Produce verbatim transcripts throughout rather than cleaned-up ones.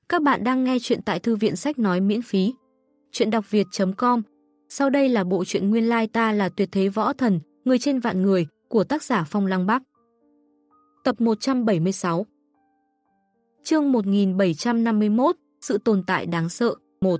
Các bạn đang nghe chuyện tại thư viện sách nói miễn phí. Chuyện đọc việt chấm com. Sau đây là bộ truyện Nguyên lai ta là tuyệt thế võ thần, người trên vạn người của tác giả Phong Lăng Bắc. Tập một trăm bảy mươi sáu. Chương một nghìn bảy trăm năm mươi mốt, sự tồn tại đáng sợ, một.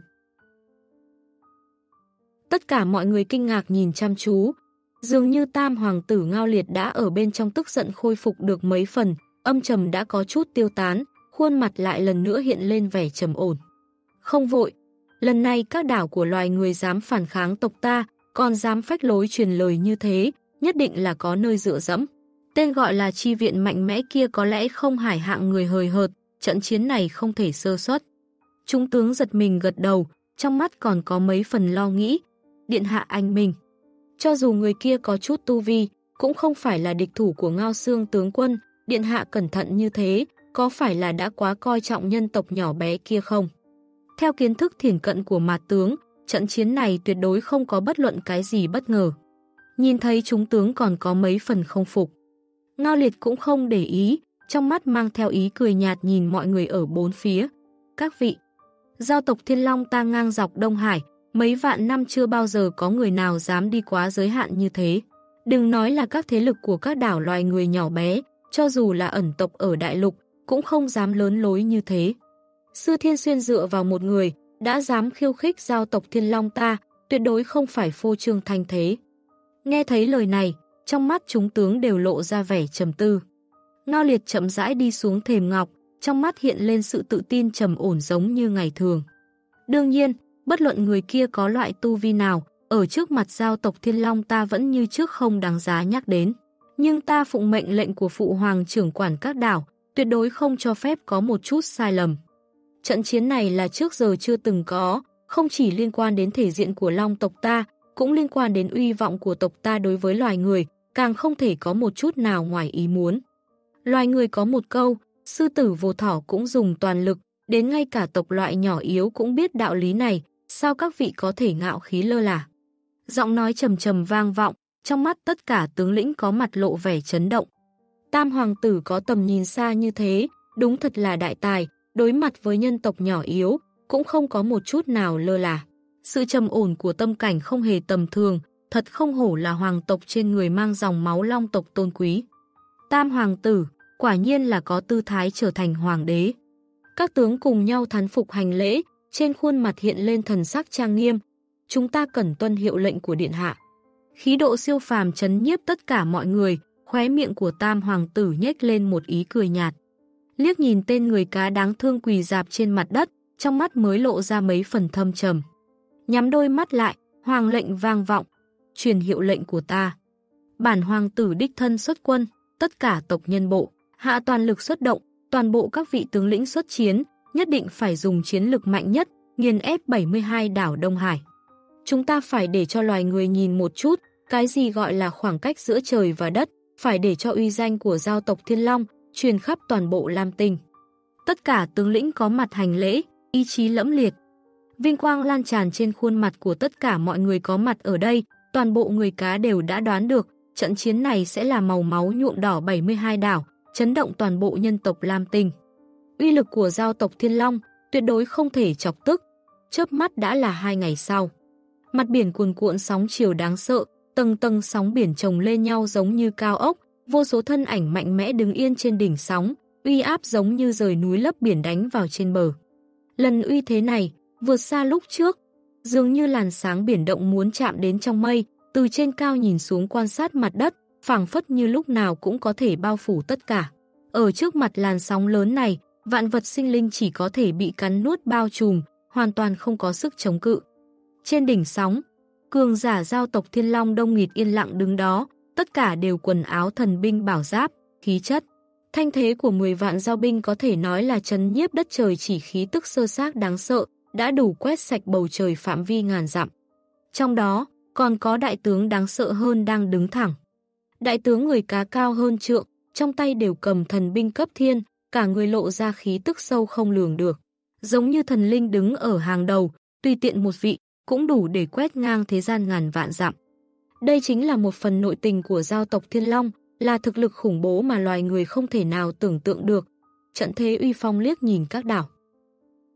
Tất cả mọi người kinh ngạc nhìn chăm chú. Dường như Tam Hoàng tử Ngao Liệt đã ở bên trong tức giận khôi phục được mấy phần, âm trầm đã có chút tiêu tán, khuôn mặt lại lần nữa hiện lên vẻ trầm ổn. Không vội, lần này các đảo của loài người dám phản kháng tộc ta, còn dám phách lối truyền lời như thế, nhất định là có nơi dựa dẫm. Tên gọi là chi viện mạnh mẽ kia có lẽ không hải hạng người hời hợt, trận chiến này không thể sơ suất. Trung tướng giật mình gật đầu, trong mắt còn có mấy phần lo nghĩ. Điện hạ anh minh. Cho dù người kia có chút tu vi, cũng không phải là địch thủ của Ngao Xương tướng quân, điện hạ cẩn thận như thế, có phải là đã quá coi trọng nhân tộc nhỏ bé kia không? Theo kiến thức thiển cận của Mạt tướng, trận chiến này tuyệt đối không có bất luận cái gì bất ngờ. Nhìn thấy chúng tướng còn có mấy phần không phục. Ngao Liệt cũng không để ý, trong mắt mang theo ý cười nhạt nhìn mọi người ở bốn phía. Các vị, giao tộc Thiên Long ta ngang dọc Đông Hải, mấy vạn năm chưa bao giờ có người nào dám đi quá giới hạn như thế. Đừng nói là các thế lực của các đảo loài người nhỏ bé, cho dù là ẩn tộc ở đại lục, cũng không dám lớn lối như thế. Sư Thiên Xuyên dựa vào một người, đã dám khiêu khích giao tộc Thiên Long ta, tuyệt đối không phải phô trương thanh thế. Nghe thấy lời này, trong mắt chúng tướng đều lộ ra vẻ trầm tư. Ngao Liệt chậm rãi đi xuống thềm ngọc, trong mắt hiện lên sự tự tin trầm ổn giống như ngày thường. Đương nhiên, bất luận người kia có loại tu vi nào, ở trước mặt giao tộc Thiên Long ta vẫn như trước không đáng giá nhắc đến. Nhưng ta phụng mệnh lệnh của Phụ Hoàng trưởng quản các đảo, tuyệt đối không cho phép có một chút sai lầm. Trận chiến này là trước giờ chưa từng có, không chỉ liên quan đến thể diện của Long tộc ta, cũng liên quan đến uy vọng của tộc ta đối với loài người, càng không thể có một chút nào ngoài ý muốn. Loài người có một câu, sư tử vô thỏ cũng dùng toàn lực, đến ngay cả tộc loại nhỏ yếu cũng biết đạo lý này, sao các vị có thể ngạo khí lơ là. Giọng nói trầm trầm vang vọng, trong mắt tất cả tướng lĩnh có mặt lộ vẻ chấn động. Tam Hoàng tử có tầm nhìn xa như thế, đúng thật là đại tài, đối mặt với nhân tộc nhỏ yếu, cũng không có một chút nào lơ là. Sự trầm ổn của tâm cảnh không hề tầm thường, thật không hổ là hoàng tộc trên người mang dòng máu Long tộc tôn quý. Tam Hoàng tử, quả nhiên là có tư thái trở thành hoàng đế. Các tướng cùng nhau thán phục hành lễ, trên khuôn mặt hiện lên thần sắc trang nghiêm. Chúng ta cần tuân hiệu lệnh của điện hạ. Khí độ siêu phàm chấn nhiếp tất cả mọi người, khóe miệng của Tam Hoàng tử nhếch lên một ý cười nhạt. Liếc nhìn tên người cá đáng thương quỳ dạp trên mặt đất, trong mắt mới lộ ra mấy phần thâm trầm. Nhắm đôi mắt lại, hoàng lệnh vang vọng, truyền hiệu lệnh của ta. Bản hoàng tử đích thân xuất quân, tất cả tộc nhân bộ, hạ toàn lực xuất động, toàn bộ các vị tướng lĩnh xuất chiến, nhất định phải dùng chiến lực mạnh nhất, nghiền ép bảy mươi hai đảo Đông Hải. Chúng ta phải để cho loài người nhìn một chút, cái gì gọi là khoảng cách giữa trời và đất, phải để cho uy danh của giao tộc Thiên Long truyền khắp toàn bộ Lam Tinh. Tất cả tướng lĩnh có mặt hành lễ, ý chí lẫm liệt. Vinh quang lan tràn trên khuôn mặt của tất cả mọi người có mặt ở đây, toàn bộ người cá đều đã đoán được, trận chiến này sẽ là màu máu nhuộm đỏ bảy mươi hai đảo, chấn động toàn bộ nhân tộc Lam Tinh. Uy lực của giao tộc Thiên Long tuyệt đối không thể chọc tức. Chớp mắt đã là hai ngày sau. Mặt biển cuồn cuộn sóng chiều đáng sợ, tầng tầng sóng biển chồng lên nhau giống như cao ốc, vô số thân ảnh mạnh mẽ đứng yên trên đỉnh sóng, uy áp giống như rời núi lấp biển đánh vào trên bờ. Lần uy thế này, vượt xa lúc trước, dường như làn sáng biển động muốn chạm đến trong mây, từ trên cao nhìn xuống quan sát mặt đất, phảng phất như lúc nào cũng có thể bao phủ tất cả. Ở trước mặt làn sóng lớn này, vạn vật sinh linh chỉ có thể bị cắn nuốt bao trùm, hoàn toàn không có sức chống cự. Trên đỉnh sóng, cường giả giao tộc Thiên Long đông nghịt yên lặng đứng đó, tất cả đều quần áo thần binh bảo giáp, khí chất. Thanh thế của mười vạn giao binh có thể nói là trấn nhiếp đất trời, chỉ khí tức sơ xác đáng sợ, đã đủ quét sạch bầu trời phạm vi ngàn dặm. Trong đó, còn có đại tướng đáng sợ hơn đang đứng thẳng. Đại tướng người cá cao hơn trượng, trong tay đều cầm thần binh cấp thiên, cả người lộ ra khí tức sâu không lường được. Giống như thần linh đứng ở hàng đầu, tùy tiện một vị, cũng đủ để quét ngang thế gian ngàn vạn dặm. Đây chính là một phần nội tình của giao tộc Thiên Long, là thực lực khủng bố mà loài người không thể nào tưởng tượng được. Trận thế uy phong liếc nhìn các đảo.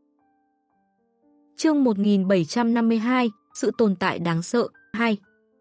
Chương một nghìn bảy trăm năm mươi hai, sự tồn tại đáng sợ, hai.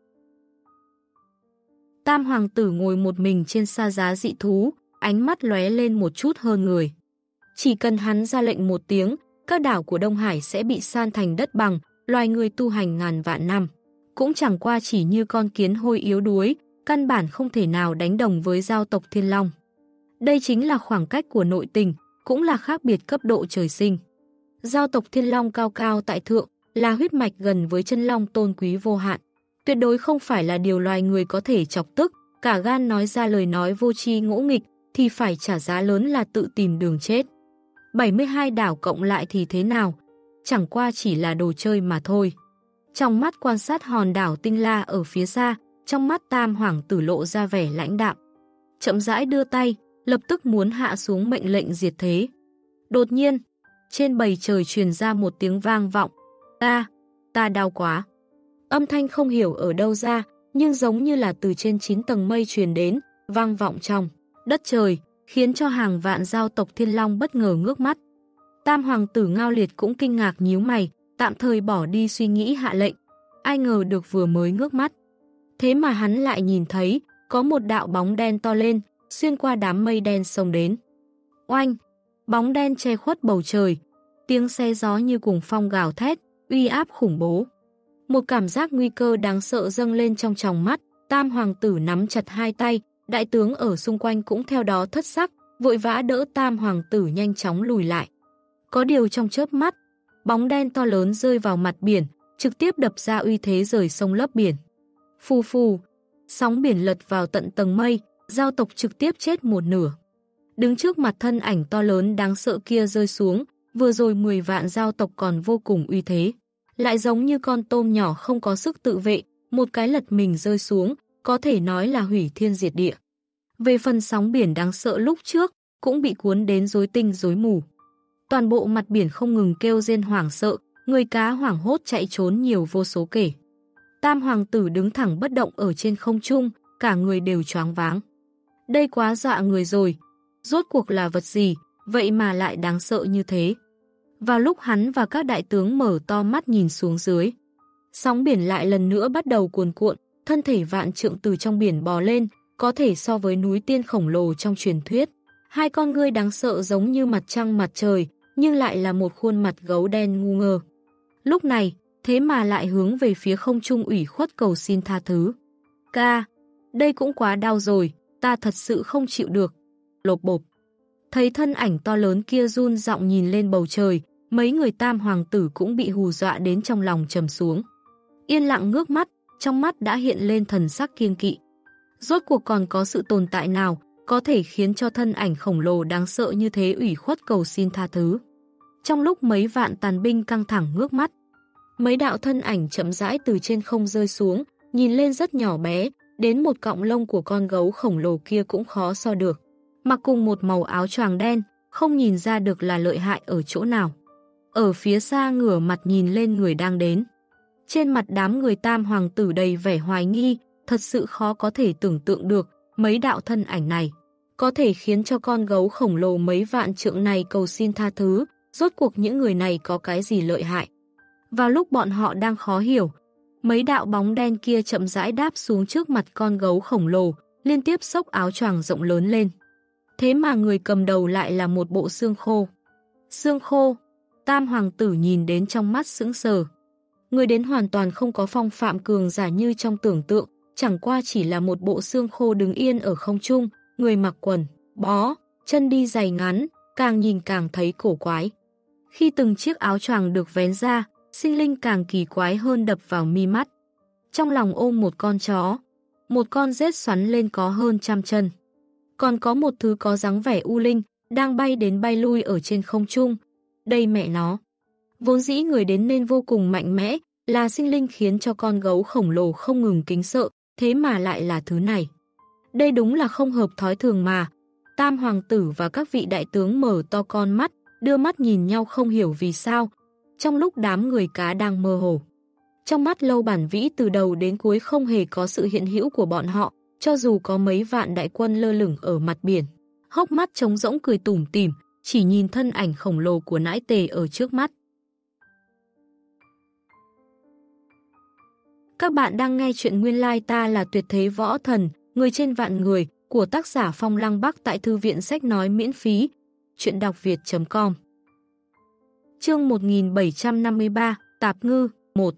Tam hoàng tử ngồi một mình trên sa giá dị thú, ánh mắt lóe lên một chút hơn người. Chỉ cần hắn ra lệnh một tiếng, các đảo của Đông Hải sẽ bị san thành đất bằng, loài người tu hành ngàn vạn năm. Cũng chẳng qua chỉ như con kiến hôi yếu đuối, căn bản không thể nào đánh đồng với giao tộc Thiên Long. Đây chính là khoảng cách của nội tình, cũng là khác biệt cấp độ trời sinh. Giao tộc Thiên Long cao cao tại thượng, là huyết mạch gần với chân long tôn quý vô hạn. Tuyệt đối không phải là điều loài người có thể chọc tức, cả gan nói ra lời nói vô tri ngỗ nghịch thì phải trả giá lớn là tự tìm đường chết. bảy mươi hai đảo cộng lại thì thế nào? Chẳng qua chỉ là đồ chơi mà thôi. Trong mắt quan sát hòn đảo Tinh La ở phía xa, trong mắt Tam hoàng tử lộ ra vẻ lãnh đạm. Chậm rãi đưa tay, lập tức muốn hạ xuống mệnh lệnh diệt thế. Đột nhiên, trên bầu trời truyền ra một tiếng vang vọng. Ta, ta đau quá. Âm thanh không hiểu ở đâu ra, nhưng giống như là từ trên chín tầng mây truyền đến, vang vọng trong đất trời, khiến cho hàng vạn giao tộc Thiên Long bất ngờ ngước mắt. Tam hoàng tử Ngao Liệt cũng kinh ngạc nhíu mày, tạm thời bỏ đi suy nghĩ hạ lệnh. Ai ngờ được vừa mới ngước mắt. Thế mà hắn lại nhìn thấy, có một đạo bóng đen to lên, xuyên qua đám mây đen xông đến. Oanh! Bóng đen che khuất bầu trời, tiếng xe gió như cuồng phong gào thét, uy áp khủng bố. Một cảm giác nguy cơ đáng sợ dâng lên trong tròng mắt, Tam hoàng tử nắm chặt hai tay, đại tướng ở xung quanh cũng theo đó thất sắc, vội vã đỡ Tam hoàng tử nhanh chóng lùi lại. Có điều trong chớp mắt, bóng đen to lớn rơi vào mặt biển, trực tiếp đập ra uy thế rời sông lấp biển. Phù phù, sóng biển lật vào tận tầng mây, giao tộc trực tiếp chết một nửa. Đứng trước mặt thân ảnh to lớn đáng sợ kia rơi xuống, vừa rồi mười vạn giao tộc còn vô cùng uy thế. Lại giống như con tôm nhỏ không có sức tự vệ, một cái lật mình rơi xuống, có thể nói là hủy thiên diệt địa. Về phần sóng biển đáng sợ lúc trước, cũng bị cuốn đến rối tinh rối mù. Toàn bộ mặt biển không ngừng kêu rên hoảng sợ, người cá hoảng hốt chạy trốn nhiều vô số kể. Tam hoàng tử đứng thẳng bất động ở trên không trung, cả người đều choáng váng. Đây quá dọa người rồi, rốt cuộc là vật gì, vậy mà lại đáng sợ như thế. Vào lúc hắn và các đại tướng mở to mắt nhìn xuống dưới, sóng biển lại lần nữa bắt đầu cuồn cuộn, thân thể vạn trượng từ trong biển bò lên, có thể so với núi tiên khổng lồ trong truyền thuyết. Hai con ngươi đáng sợ giống như mặt trăng mặt trời, nhưng lại là một khuôn mặt gấu đen ngu ngơ. Lúc này, thế mà lại hướng về phía không trung ủy khuất cầu xin tha thứ. Ca, đây cũng quá đau rồi, ta thật sự không chịu được. Lộp bộp. Thấy thân ảnh to lớn kia run giọng nhìn lên bầu trời, mấy người Tam hoàng tử cũng bị hù dọa đến trong lòng trầm xuống. Yên lặng ngước mắt, trong mắt đã hiện lên thần sắc kiêng kỵ. Rốt cuộc còn có sự tồn tại nào có thể khiến cho thân ảnh khổng lồ đáng sợ như thế ủy khuất cầu xin tha thứ. Trong lúc mấy vạn tàn binh căng thẳng ngước mắt, mấy đạo thân ảnh chậm rãi từ trên không rơi xuống, nhìn lên rất nhỏ bé, đến một cọng lông của con gấu khổng lồ kia cũng khó so được. Mặc cùng một màu áo choàng đen, không nhìn ra được là lợi hại ở chỗ nào. Ở phía xa ngửa mặt nhìn lên người đang đến. Trên mặt đám người Tam hoàng tử đầy vẻ hoài nghi, thật sự khó có thể tưởng tượng được mấy đạo thân ảnh này có thể khiến cho con gấu khổng lồ mấy vạn trượng này cầu xin tha thứ, rốt cuộc những người này có cái gì lợi hại. Vào lúc bọn họ đang khó hiểu, mấy đạo bóng đen kia chậm rãi đáp xuống trước mặt con gấu khổng lồ, liên tiếp xốc áo choàng rộng lớn lên. Thế mà người cầm đầu lại là một bộ xương khô. Xương khô, Tam hoàng tử nhìn đến trong mắt sững sờ. Người đến hoàn toàn không có phong phạm cường giả như trong tưởng tượng, chẳng qua chỉ là một bộ xương khô đứng yên ở không trung, người mặc quần, bó, chân đi giày ngắn, càng nhìn càng thấy cổ quái. Khi từng chiếc áo choàng được vén ra, sinh linh càng kỳ quái hơn đập vào mi mắt. Trong lòng ôm một con chó, một con rết xoắn lên có hơn trăm chân. Còn có một thứ có dáng vẻ u linh, đang bay đến bay lui ở trên không trung. Đây mẹ nó. Vốn dĩ người đến nên vô cùng mạnh mẽ, là sinh linh khiến cho con gấu khổng lồ không ngừng kính sợ, thế mà lại là thứ này. Đây đúng là không hợp thói thường mà. Tam hoàng tử và các vị đại tướng mở to con mắt, đưa mắt nhìn nhau không hiểu vì sao. Trong lúc đám người cá đang mơ hồ, trong mắt Lâu Bản Vĩ từ đầu đến cuối không hề có sự hiện hữu của bọn họ, cho dù có mấy vạn đại quân lơ lửng ở mặt biển. Hốc mắt trống rỗng cười tủm tỉm, chỉ nhìn thân ảnh khổng lồ của nãi tề ở trước mắt. Các bạn đang nghe chuyện Nguyên Lai Ta Là Tuyệt Thế Võ Thần, Người Trên Vạn Người của tác giả Phong Lăng Bắc tại Thư viện Sách Nói miễn phí. Chuyện đọc việt chấm com. Chương một nghìn bảy trăm năm mươi ba, Tạp Ngư, một.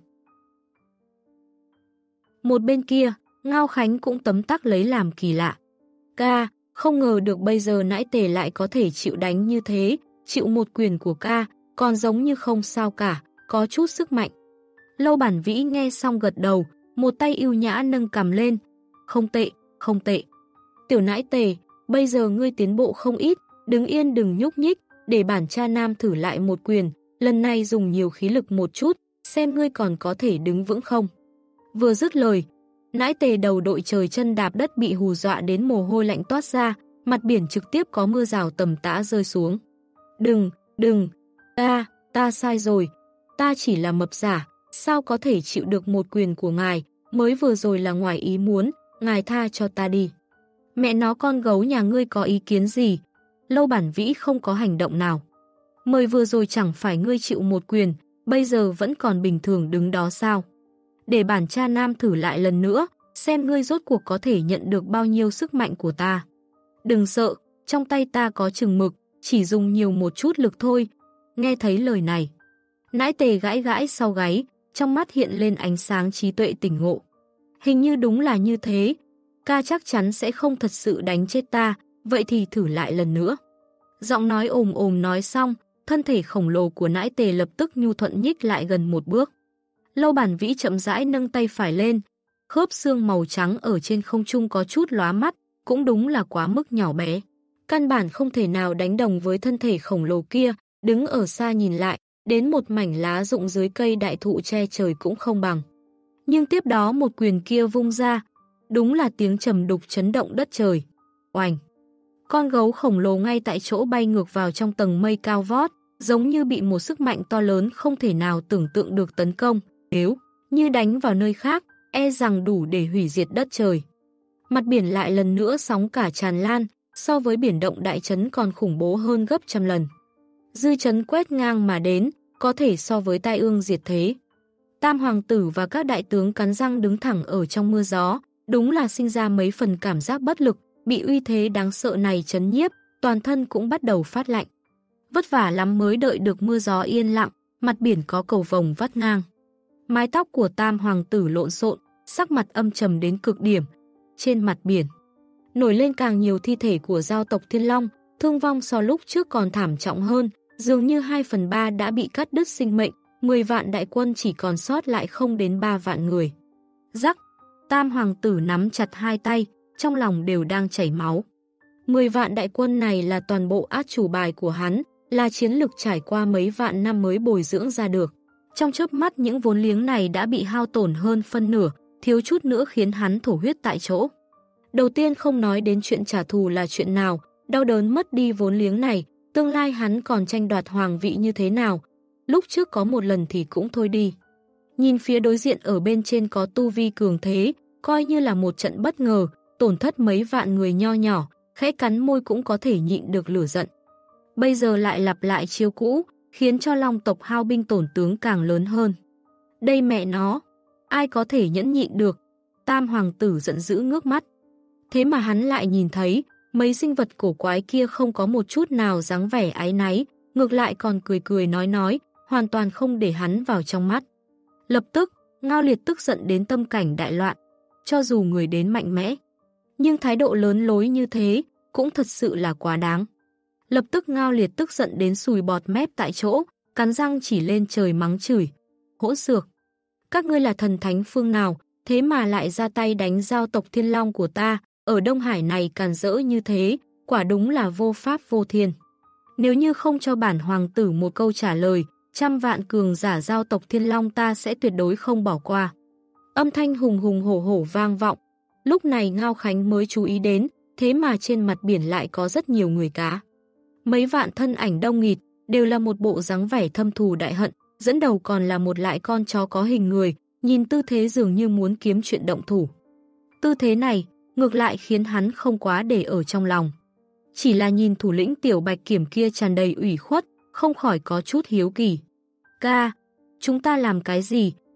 Một bên kia, Ngao Khánh cũng tấm tắc lấy làm kỳ lạ. Ca, không ngờ được bây giờ nãi tề lại có thể chịu đánh như thế, chịu một quyền của ca, còn giống như không sao cả, có chút sức mạnh. Lâu Bản Vĩ nghe xong gật đầu, một tay ưu nhã nâng cằm lên. Không tệ, không tệ. Tiểu nãi tề, bây giờ ngươi tiến bộ không ít, đứng yên đừng nhúc nhích, để bản cha nam thử lại một quyền, lần này dùng nhiều khí lực một chút, xem ngươi còn có thể đứng vững không. Vừa dứt lời, nãi tề đầu đội trời chân đạp đất bị hù dọa đến mồ hôi lạnh toát ra, mặt biển trực tiếp có mưa rào tầm tã rơi xuống. Đừng, đừng, ta, ta sai rồi, ta chỉ là mập giả, sao có thể chịu được một quyền của ngài, mới vừa rồi là ngoài ý muốn, ngài tha cho ta đi. Mẹ nó con gấu nhà ngươi có ý kiến gì? Lâu Bản Vĩ không có hành động nào. Mới vừa rồi chẳng phải ngươi chịu một quyền, bây giờ vẫn còn bình thường đứng đó sao? Để bản cha nam thử lại lần nữa, xem ngươi rốt cuộc có thể nhận được bao nhiêu sức mạnh của ta. Đừng sợ, trong tay ta có chừng mực, chỉ dùng nhiều một chút lực thôi. Nghe thấy lời này, nãi tề gãi gãi sau gáy, trong mắt hiện lên ánh sáng trí tuệ tỉnh ngộ. Hình như đúng là như thế, ca chắc chắn sẽ không thật sự đánh chết ta, vậy thì thử lại lần nữa. Giọng nói ồm ồm nói xong, thân thể khổng lồ của nãi tề lập tức nhu thuận nhích lại gần một bước. Lâu Bản Vĩ chậm rãi nâng tay phải lên, khớp xương màu trắng ở trên không trung có chút lóa mắt, cũng đúng là quá mức nhỏ bé. Căn bản không thể nào đánh đồng với thân thể khổng lồ kia, đứng ở xa nhìn lại, đến một mảnh lá rụng dưới cây đại thụ che trời cũng không bằng. Nhưng tiếp đó một quyền kia vung ra, đúng là tiếng trầm đục chấn động đất trời. Oành! Con gấu khổng lồ ngay tại chỗ bay ngược vào trong tầng mây cao vót, giống như bị một sức mạnh to lớn không thể nào tưởng tượng được tấn công. Nếu như đánh vào nơi khác, e rằng đủ để hủy diệt đất trời. Mặt biển lại lần nữa sóng cả tràn lan, so với biển động đại chấn còn khủng bố hơn gấp trăm lần. Dư chấn quét ngang mà đến, có thể so với tai ương diệt thế. Tam hoàng tử và các đại tướng cắn răng đứng thẳng ở trong mưa gió, đúng là sinh ra mấy phần cảm giác bất lực, bị uy thế đáng sợ này chấn nhiếp, toàn thân cũng bắt đầu phát lạnh. Vất vả lắm mới đợi được mưa gió yên lặng, mặt biển có cầu vồng vắt ngang. Mái tóc của tam hoàng tử lộn xộn, sắc mặt âm trầm đến cực điểm. Trên mặt biển, nổi lên càng nhiều thi thể của giao tộc Thiên Long, thương vong so lúc trước còn thảm trọng hơn, dường như hai phần ba đã bị cắt đứt sinh mệnh, mười vạn đại quân chỉ còn sót lại không đến ba vạn người. Rắc, tam hoàng tử nắm chặt hai tay, trong lòng đều đang chảy máu. mười vạn đại quân này là toàn bộ át chủ bài của hắn, là chiến lực trải qua mấy vạn năm mới bồi dưỡng ra được. Trong chớp mắt những vốn liếng này đã bị hao tổn hơn phân nửa, thiếu chút nữa khiến hắn thổ huyết tại chỗ. Đầu tiên không nói đến chuyện trả thù là chuyện nào, đau đớn mất đi vốn liếng này, tương lai hắn còn tranh đoạt hoàng vị như thế nào, lúc trước có một lần thì cũng thôi đi. Nhìn phía đối diện ở bên trên có tu vi cường thế, coi như là một trận bất ngờ, tổn thất mấy vạn người nho nhỏ, khẽ cắn môi cũng có thể nhịn được lửa giận. Bây giờ lại lặp lại chiêu cũ, khiến cho Long tộc hao binh tổn tướng càng lớn hơn. Đây mẹ nó, ai có thể nhẫn nhịn được? Tam hoàng tử giận dữ ngước mắt. Thế mà hắn lại nhìn thấy, mấy sinh vật cổ quái kia không có một chút nào dáng vẻ áy náy, ngược lại còn cười cười nói nói, hoàn toàn không để hắn vào trong mắt. Lập tức, Ngao Liệt tức giận đến tâm cảnh đại loạn, cho dù người đến mạnh mẽ, nhưng thái độ lớn lối như thế, cũng thật sự là quá đáng. Lập tức Ngao Liệt tức giận đến sùi bọt mép tại chỗ, cắn răng chỉ lên trời mắng chửi. Hỗn xược! Các ngươi là thần thánh phương nào, thế mà lại ra tay đánh giao tộc Thiên Long của ta, ở Đông Hải này càn rỡ như thế, quả đúng là vô pháp vô thiên. Nếu như không cho bản hoàng tử một câu trả lời, trăm vạn cường giả giao tộc Thiên Long ta sẽ tuyệt đối không bỏ qua. Âm thanh hùng hùng hổ hổ vang vọng. Lúc này Ngao Khánh mới chú ý đến, thế mà trên mặt biển lại có rất nhiều người cá. Mấy vạn thân ảnh đông nghịt, đều là một bộ dáng vẻ thâm thù đại hận, dẫn đầu còn là một lại con chó có hình người, nhìn tư thế dường như muốn kiếm chuyện động thủ. Tư thế này, ngược lại khiến hắn không quá để ở trong lòng. Chỉ là nhìn thủ lĩnh tiểu bạch kiểm kia tràn đầy ủy khuất, không khỏi có chút hiếu kỳ. Ca, chúng ta làm cái gì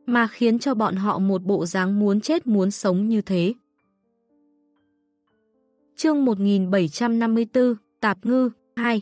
mà khiến cho bọn họ một bộ dáng muốn chết muốn sống như thế. Chương một nghìn bảy trăm năm mươi tư, Tạp Ngư, hai.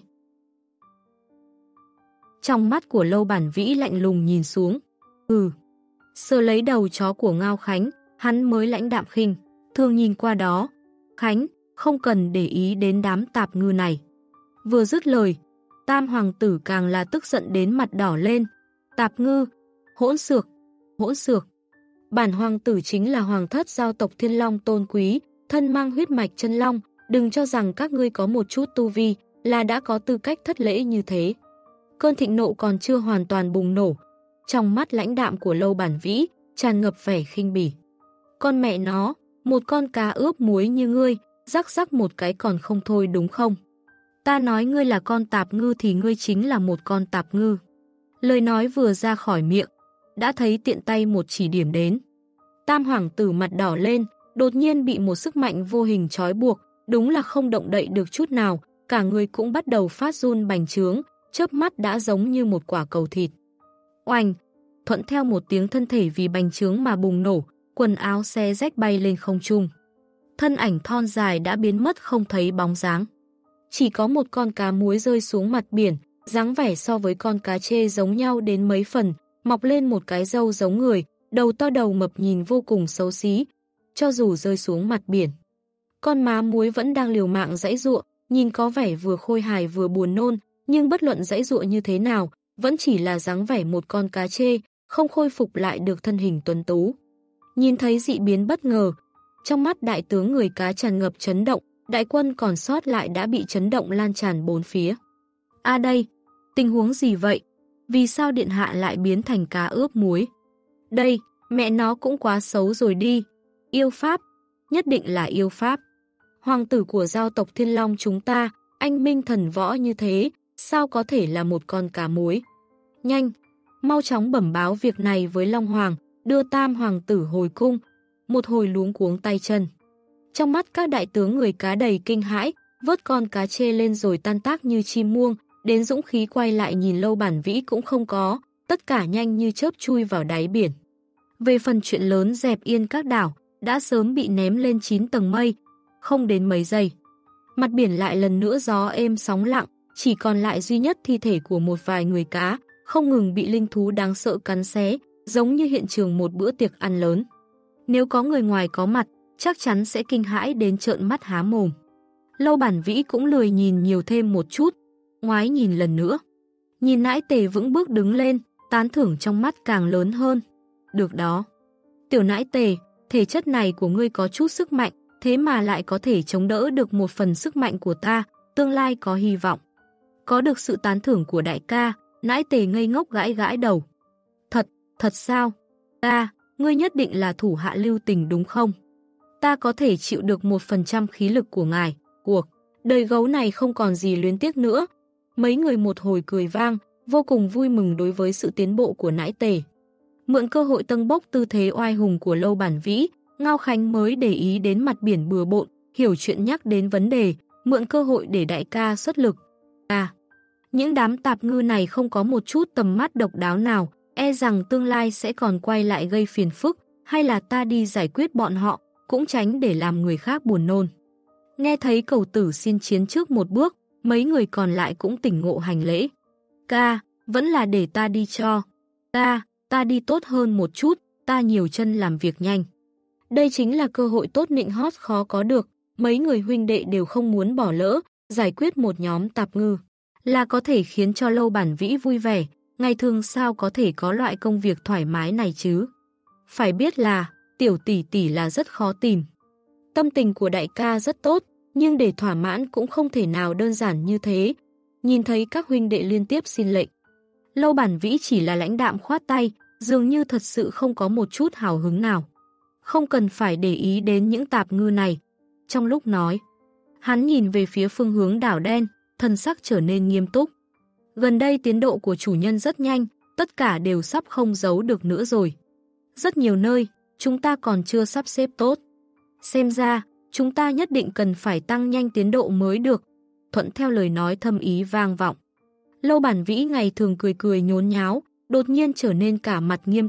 Trong mắt của Lâu Bản Vĩ lạnh lùng nhìn xuống. Ừ. Sờ lấy đầu chó của Ngao Khánh, hắn mới lãnh đạm khinh. Thường nhìn qua đó. Khánh, không cần để ý đến đám tạp ngư này. Vừa dứt lời, Tam hoàng tử càng là tức giận đến mặt đỏ lên. Tạp ngư, hỗn xược, hỗn xược. Bản hoàng tử chính là hoàng thất giao tộc Thiên Long tôn quý, thân mang huyết mạch chân long. Đừng cho rằng các ngươi có một chút tu vi là đã có tư cách thất lễ như thế. Cơn thịnh nộ còn chưa hoàn toàn bùng nổ. Trong mắt lãnh đạm của Lâu Bản Vĩ tràn ngập vẻ khinh bỉ. Con mẹ nó, một con cá ướp muối như ngươi, rắc rắc một cái còn không thôi đúng không? Ta nói ngươi là con tạp ngư thì ngươi chính là một con tạp ngư. Lời nói vừa ra khỏi miệng, đã thấy tiện tay một chỉ điểm đến. Tam hoàng tử mặt đỏ lên, đột nhiên bị một sức mạnh vô hình trói buộc, đúng là không động đậy được chút nào, cả người cũng bắt đầu phát run bành trướng, chớp mắt đã giống như một quả cầu thịt. Oanh, thuận theo một tiếng thân thể vì bành trướng mà bùng nổ, quần áo xé rách bay lên không trung. Thân ảnh thon dài đã biến mất không thấy bóng dáng. Chỉ có một con cá muối rơi xuống mặt biển, dáng vẻ so với con cá trê giống nhau đến mấy phần, mọc lên một cái râu giống người, đầu to đầu mập nhìn vô cùng xấu xí, cho dù rơi xuống mặt biển. Con má muối vẫn đang liều mạng giãy giụa, nhìn có vẻ vừa khôi hài vừa buồn nôn, nhưng bất luận giãy giụa như thế nào, vẫn chỉ là dáng vẻ một con cá trê, không khôi phục lại được thân hình tuấn tú. Nhìn thấy dị biến bất ngờ, trong mắt đại tướng người cá tràn ngập chấn động, đại quân còn sót lại đã bị chấn động lan tràn bốn phía. À đây, tình huống gì vậy? Vì sao điện hạ lại biến thành cá ướp muối? Đây, mẹ nó cũng quá xấu rồi đi. Yêu pháp, nhất định là yêu pháp. Hoàng tử của giao tộc Thiên Long chúng ta, anh minh thần võ như thế, sao có thể là một con cá muối? Nhanh, mau chóng bẩm báo việc này với Long Hoàng, đưa Tam hoàng tử hồi cung. Một hồi luống cuống tay chân. Trong mắt các đại tướng người cá đầy kinh hãi, vớt con cá chê lên rồi tan tác như chim muông, đến dũng khí quay lại nhìn Lâu Bản Vĩ cũng không có, tất cả nhanh như chớp chui vào đáy biển. Về phần chuyện lớn dẹp yên các đảo, đã sớm bị ném lên chín tầng mây, không đến mấy giây. Mặt biển lại lần nữa gió êm sóng lặng, chỉ còn lại duy nhất thi thể của một vài người cá, không ngừng bị linh thú đáng sợ cắn xé, giống như hiện trường một bữa tiệc ăn lớn. Nếu có người ngoài có mặt, chắc chắn sẽ kinh hãi đến trợn mắt há mồm. Lâu Bản Vĩ cũng lười nhìn nhiều thêm một chút, ngoái nhìn lần nữa. Nhìn Nãi Tề vững bước đứng lên, tán thưởng trong mắt càng lớn hơn. Được đó. Tiểu Nãi Tề, thể chất này của ngươi có chút sức mạnh, thế mà lại có thể chống đỡ được một phần sức mạnh của ta, tương lai có hy vọng. Có được sự tán thưởng của đại ca, Nãi Tề ngây ngốc gãi gãi đầu. Thật, thật sao? Ta, ngươi nhất định là thủ hạ lưu tình đúng không? Ta có thể chịu được một phần trăm khí lực của ngài. Cuộc đời gấu này không còn gì luyến tiếc nữa. Mấy người một hồi cười vang, vô cùng vui mừng đối với sự tiến bộ của Nãi Tề. Mượn cơ hội tâng bốc tư thế oai hùng của Lâu Bản Vĩ, Ngao Khánh mới để ý đến mặt biển bừa bộn, hiểu chuyện nhắc đến vấn đề, mượn cơ hội để đại ca xuất lực. À, những đám tạp ngư này không có một chút tầm mắt độc đáo nào, e rằng tương lai sẽ còn quay lại gây phiền phức, hay là ta đi giải quyết bọn họ, cũng tránh để làm người khác buồn nôn. Nghe thấy cầu tử xin chiến trước một bước, mấy người còn lại cũng tỉnh ngộ hành lễ. Ca, vẫn là để ta đi cho. Ta, ta đi tốt hơn một chút, ta nhiều chân làm việc nhanh. Đây chính là cơ hội tốt nịnh hót khó có được, mấy người huynh đệ đều không muốn bỏ lỡ, giải quyết một nhóm tạp ngư. Là có thể khiến cho Lâu Bản Vĩ vui vẻ, ngày thường sao có thể có loại công việc thoải mái này chứ. Phải biết là, tiểu tỷ tỷ là rất khó tìm. Tâm tình của đại ca rất tốt, nhưng để thỏa mãn cũng không thể nào đơn giản như thế. Nhìn thấy các huynh đệ liên tiếp xin lệnh. Lâu Bản Vĩ chỉ là lãnh đạm khoát tay, dường như thật sự không có một chút hào hứng nào. Không cần phải để ý đến những tạp ngư này. Trong lúc nói, hắn nhìn về phía phương hướng đảo đen, thần sắc trở nên nghiêm túc. Gần đây tiến độ của chủ nhân rất nhanh, tất cả đều sắp không giấu được nữa rồi. Rất nhiều nơi, chúng ta còn chưa sắp xếp tốt. Xem ra, chúng ta nhất định cần phải tăng nhanh tiến độ mới được. Thuận theo lời nói thâm ý vang vọng. Lâu Bản Vĩ ngày thường cười cười nhốn nháo, đột nhiên trở nên cả mặt nghiêm túc,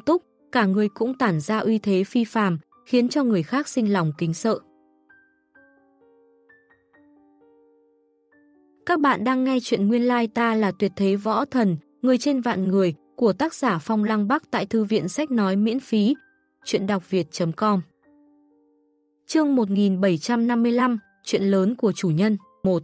cả người cũng tản ra uy thế phi phàm, khiến cho người khác sinh lòng kính sợ. Các bạn đang nghe chuyện Nguyên Lai Ta Là Tuyệt Thế Võ Thần, Người Trên Vạn Người của tác giả Phong Lăng Bắc tại Thư viện Sách Nói miễn phí. Chuyện đọc việt chấm com. Chương một nghìn bảy trăm năm mươi lăm, Chuyện lớn của chủ nhân, một.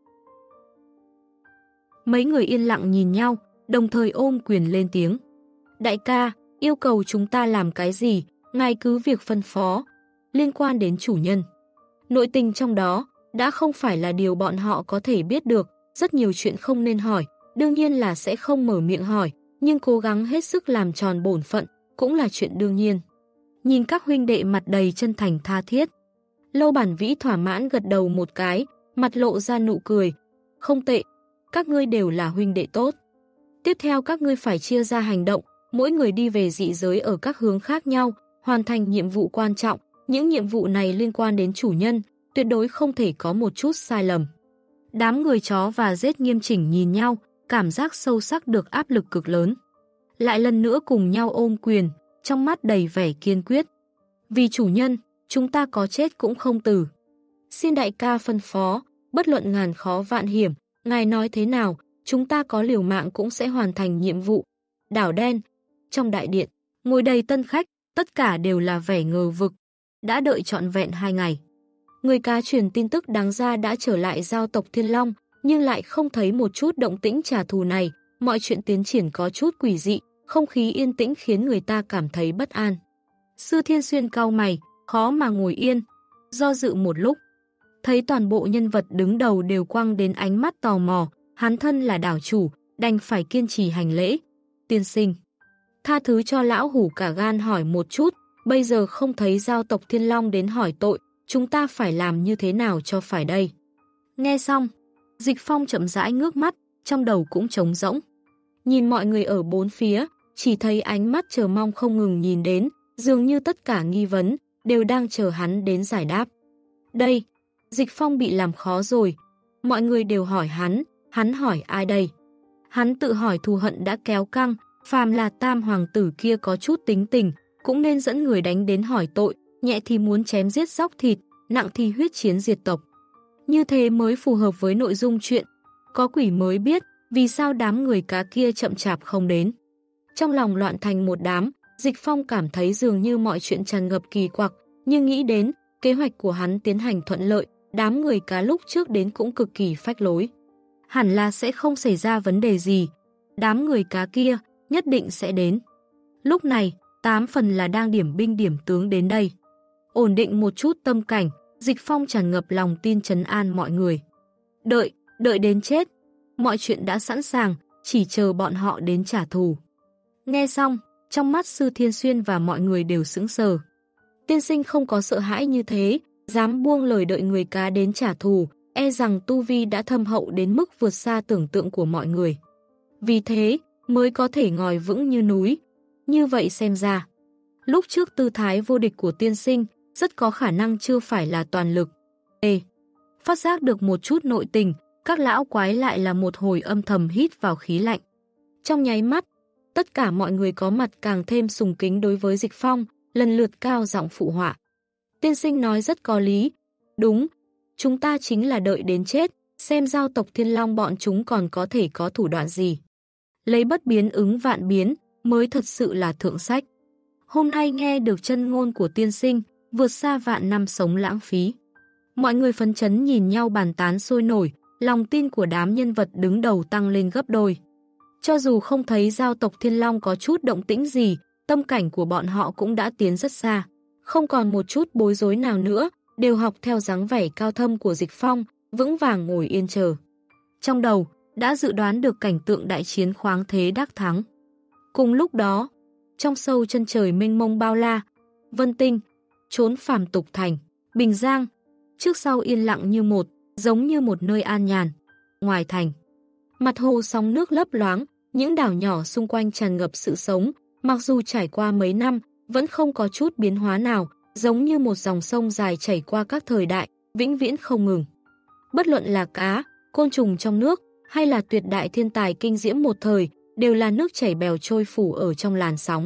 Mấy người yên lặng nhìn nhau, đồng thời ôm quyền lên tiếng. Đại ca, yêu cầu chúng ta làm cái gì, ngài cứ việc phân phó. Liên quan đến chủ nhân. Nội tình trong đó đã không phải là điều bọn họ có thể biết được, rất nhiều chuyện không nên hỏi, đương nhiên là sẽ không mở miệng hỏi, nhưng cố gắng hết sức làm tròn bổn phận, cũng là chuyện đương nhiên. Nhìn các huynh đệ mặt đầy chân thành tha thiết. Lâu Bản Vĩ thỏa mãn gật đầu một cái, mặt lộ ra nụ cười. Không tệ, các ngươi đều là huynh đệ tốt. Tiếp theo các ngươi phải chia ra hành động, mỗi người đi về dị giới ở các hướng khác nhau, hoàn thành nhiệm vụ quan trọng. Những nhiệm vụ này liên quan đến chủ nhân, tuyệt đối không thể có một chút sai lầm. Đám người chó và rết nghiêm chỉnh nhìn nhau, cảm giác sâu sắc được áp lực cực lớn. Lại lần nữa cùng nhau ôm quyền, trong mắt đầy vẻ kiên quyết. Vì chủ nhân, chúng ta có chết cũng không từ. Xin đại ca phân phó, bất luận ngàn khó vạn hiểm, ngài nói thế nào, chúng ta có liều mạng cũng sẽ hoàn thành nhiệm vụ. Đảo đen, trong đại điện, ngồi đầy tân khách, tất cả đều là vẻ ngờ vực. Đã đợi trọn vẹn hai ngày. Người cá truyền tin tức đáng ra đã trở lại giao tộc Thiên Long, nhưng lại không thấy một chút động tĩnh trả thù này, mọi chuyện tiến triển có chút quỷ dị, không khí yên tĩnh khiến người ta cảm thấy bất an. Sư Thiên Xuyên cau mày, khó mà ngồi yên, do dự một lúc. Thấy toàn bộ nhân vật đứng đầu đều quăng đến ánh mắt tò mò, hắn thân là đảo chủ, đành phải kiên trì hành lễ. Tiên sinh, tha thứ cho lão hủ cả gan hỏi một chút, bây giờ không thấy giao tộc Thiên Long đến hỏi tội, chúng ta phải làm như thế nào cho phải đây? Nghe xong, Dịch Phong chậm rãi ngước mắt, trong đầu cũng trống rỗng. Nhìn mọi người ở bốn phía, chỉ thấy ánh mắt chờ mong không ngừng nhìn đến, dường như tất cả nghi vấn đều đang chờ hắn đến giải đáp. Đây, Dịch Phong bị làm khó rồi. Mọi người đều hỏi hắn, hắn hỏi ai đây? Hắn tự hỏi thù hận đã kéo căng, phàm là tam hoàng tử kia có chút tính tình, cũng nên dẫn người đánh đến hỏi tội, nhẹ thì muốn chém giết róc thịt, nặng thì huyết chiến diệt tộc. Như thế mới phù hợp với nội dung chuyện. Có quỷ mới biết vì sao đám người cá kia chậm chạp không đến. Trong lòng loạn thành một đám, Dịch Phong cảm thấy dường như mọi chuyện tràn ngập kỳ quặc, nhưng nghĩ đến kế hoạch của hắn tiến hành thuận lợi, đám người cá lúc trước đến cũng cực kỳ phách lối. Hẳn là sẽ không xảy ra vấn đề gì. Đám người cá kia nhất định sẽ đến. Lúc này, tám phần là đang điểm binh điểm tướng đến đây. Ổn định một chút tâm cảnh, Dịch Phong tràn ngập lòng tin trấn an mọi người. Đợi, đợi đến chết. Mọi chuyện đã sẵn sàng, chỉ chờ bọn họ đến trả thù. Nghe xong, trong mắt Sư Thiên Xuyên và mọi người đều sững sờ. Tiên sinh không có sợ hãi như thế, dám buông lời đợi người cá đến trả thù, e rằng tu vi đã thâm hậu đến mức vượt xa tưởng tượng của mọi người. Vì thế, mới có thể ngồi vững như núi. Như vậy xem ra, lúc trước tư thái vô địch của tiên sinh rất có khả năng chưa phải là toàn lực. Ê, phát giác được một chút nội tình, các lão quái lại là một hồi âm thầm hít vào khí lạnh. Trong nháy mắt, tất cả mọi người có mặt càng thêm sùng kính đối với Dịch Phong, lần lượt cao giọng phụ họa. Tiên sinh nói rất có lý. Đúng, chúng ta chính là đợi đến chết, xem giao tộc Thiên Long bọn chúng còn có thể có thủ đoạn gì. Lấy bất biến ứng vạn biến, mới thật sự là thượng sách. Hôm nay nghe được chân ngôn của tiên sinh, vượt xa vạn năm sống lãng phí. Mọi người phấn chấn nhìn nhau bàn tán sôi nổi, lòng tin của đám nhân vật đứng đầu tăng lên gấp đôi. Cho dù không thấy giao tộc Thiên Long có chút động tĩnh gì, tâm cảnh của bọn họ cũng đã tiến rất xa. Không còn một chút bối rối nào nữa, đều học theo dáng vẻ cao thâm của Dịch Phong, vững vàng ngồi yên chờ. Trong đầu, đã dự đoán được cảnh tượng đại chiến khoáng thế đắc thắng. Cùng lúc đó, trong sâu chân trời mênh mông bao la, Vân Tinh, trốn phàm tục thành, Bình Giang, trước sau yên lặng như một, giống như một nơi an nhàn. Ngoài thành, mặt hồ sóng nước lấp loáng, những đảo nhỏ xung quanh tràn ngập sự sống, mặc dù trải qua mấy năm, vẫn không có chút biến hóa nào, giống như một dòng sông dài chảy qua các thời đại, vĩnh viễn không ngừng. Bất luận là cá, côn trùng trong nước, hay là tuyệt đại thiên tài kinh diễm một thời, đều là nước chảy bèo trôi phủ ở trong làn sóng.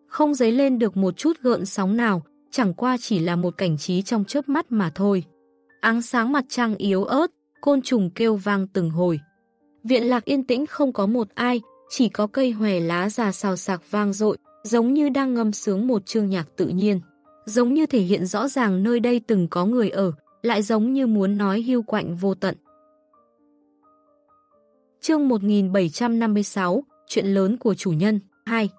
không dấy lên được một chút gợn sóng nào, chẳng qua chỉ là một cảnh trí trong chớp mắt mà thôi. Áng sáng mặt trăng yếu ớt, côn trùng kêu vang từng hồi. Viện lạc yên tĩnh không có một ai, chỉ có cây hòe lá già xào xạc vang dội, giống như đang ngâm sướng một chương nhạc tự nhiên. Giống như thể hiện rõ ràng nơi đây từng có người ở, lại giống như muốn nói hiu quạnh vô tận. Chương một nghìn bảy trăm năm mươi sáu, chuyện lớn của chủ nhân, hai.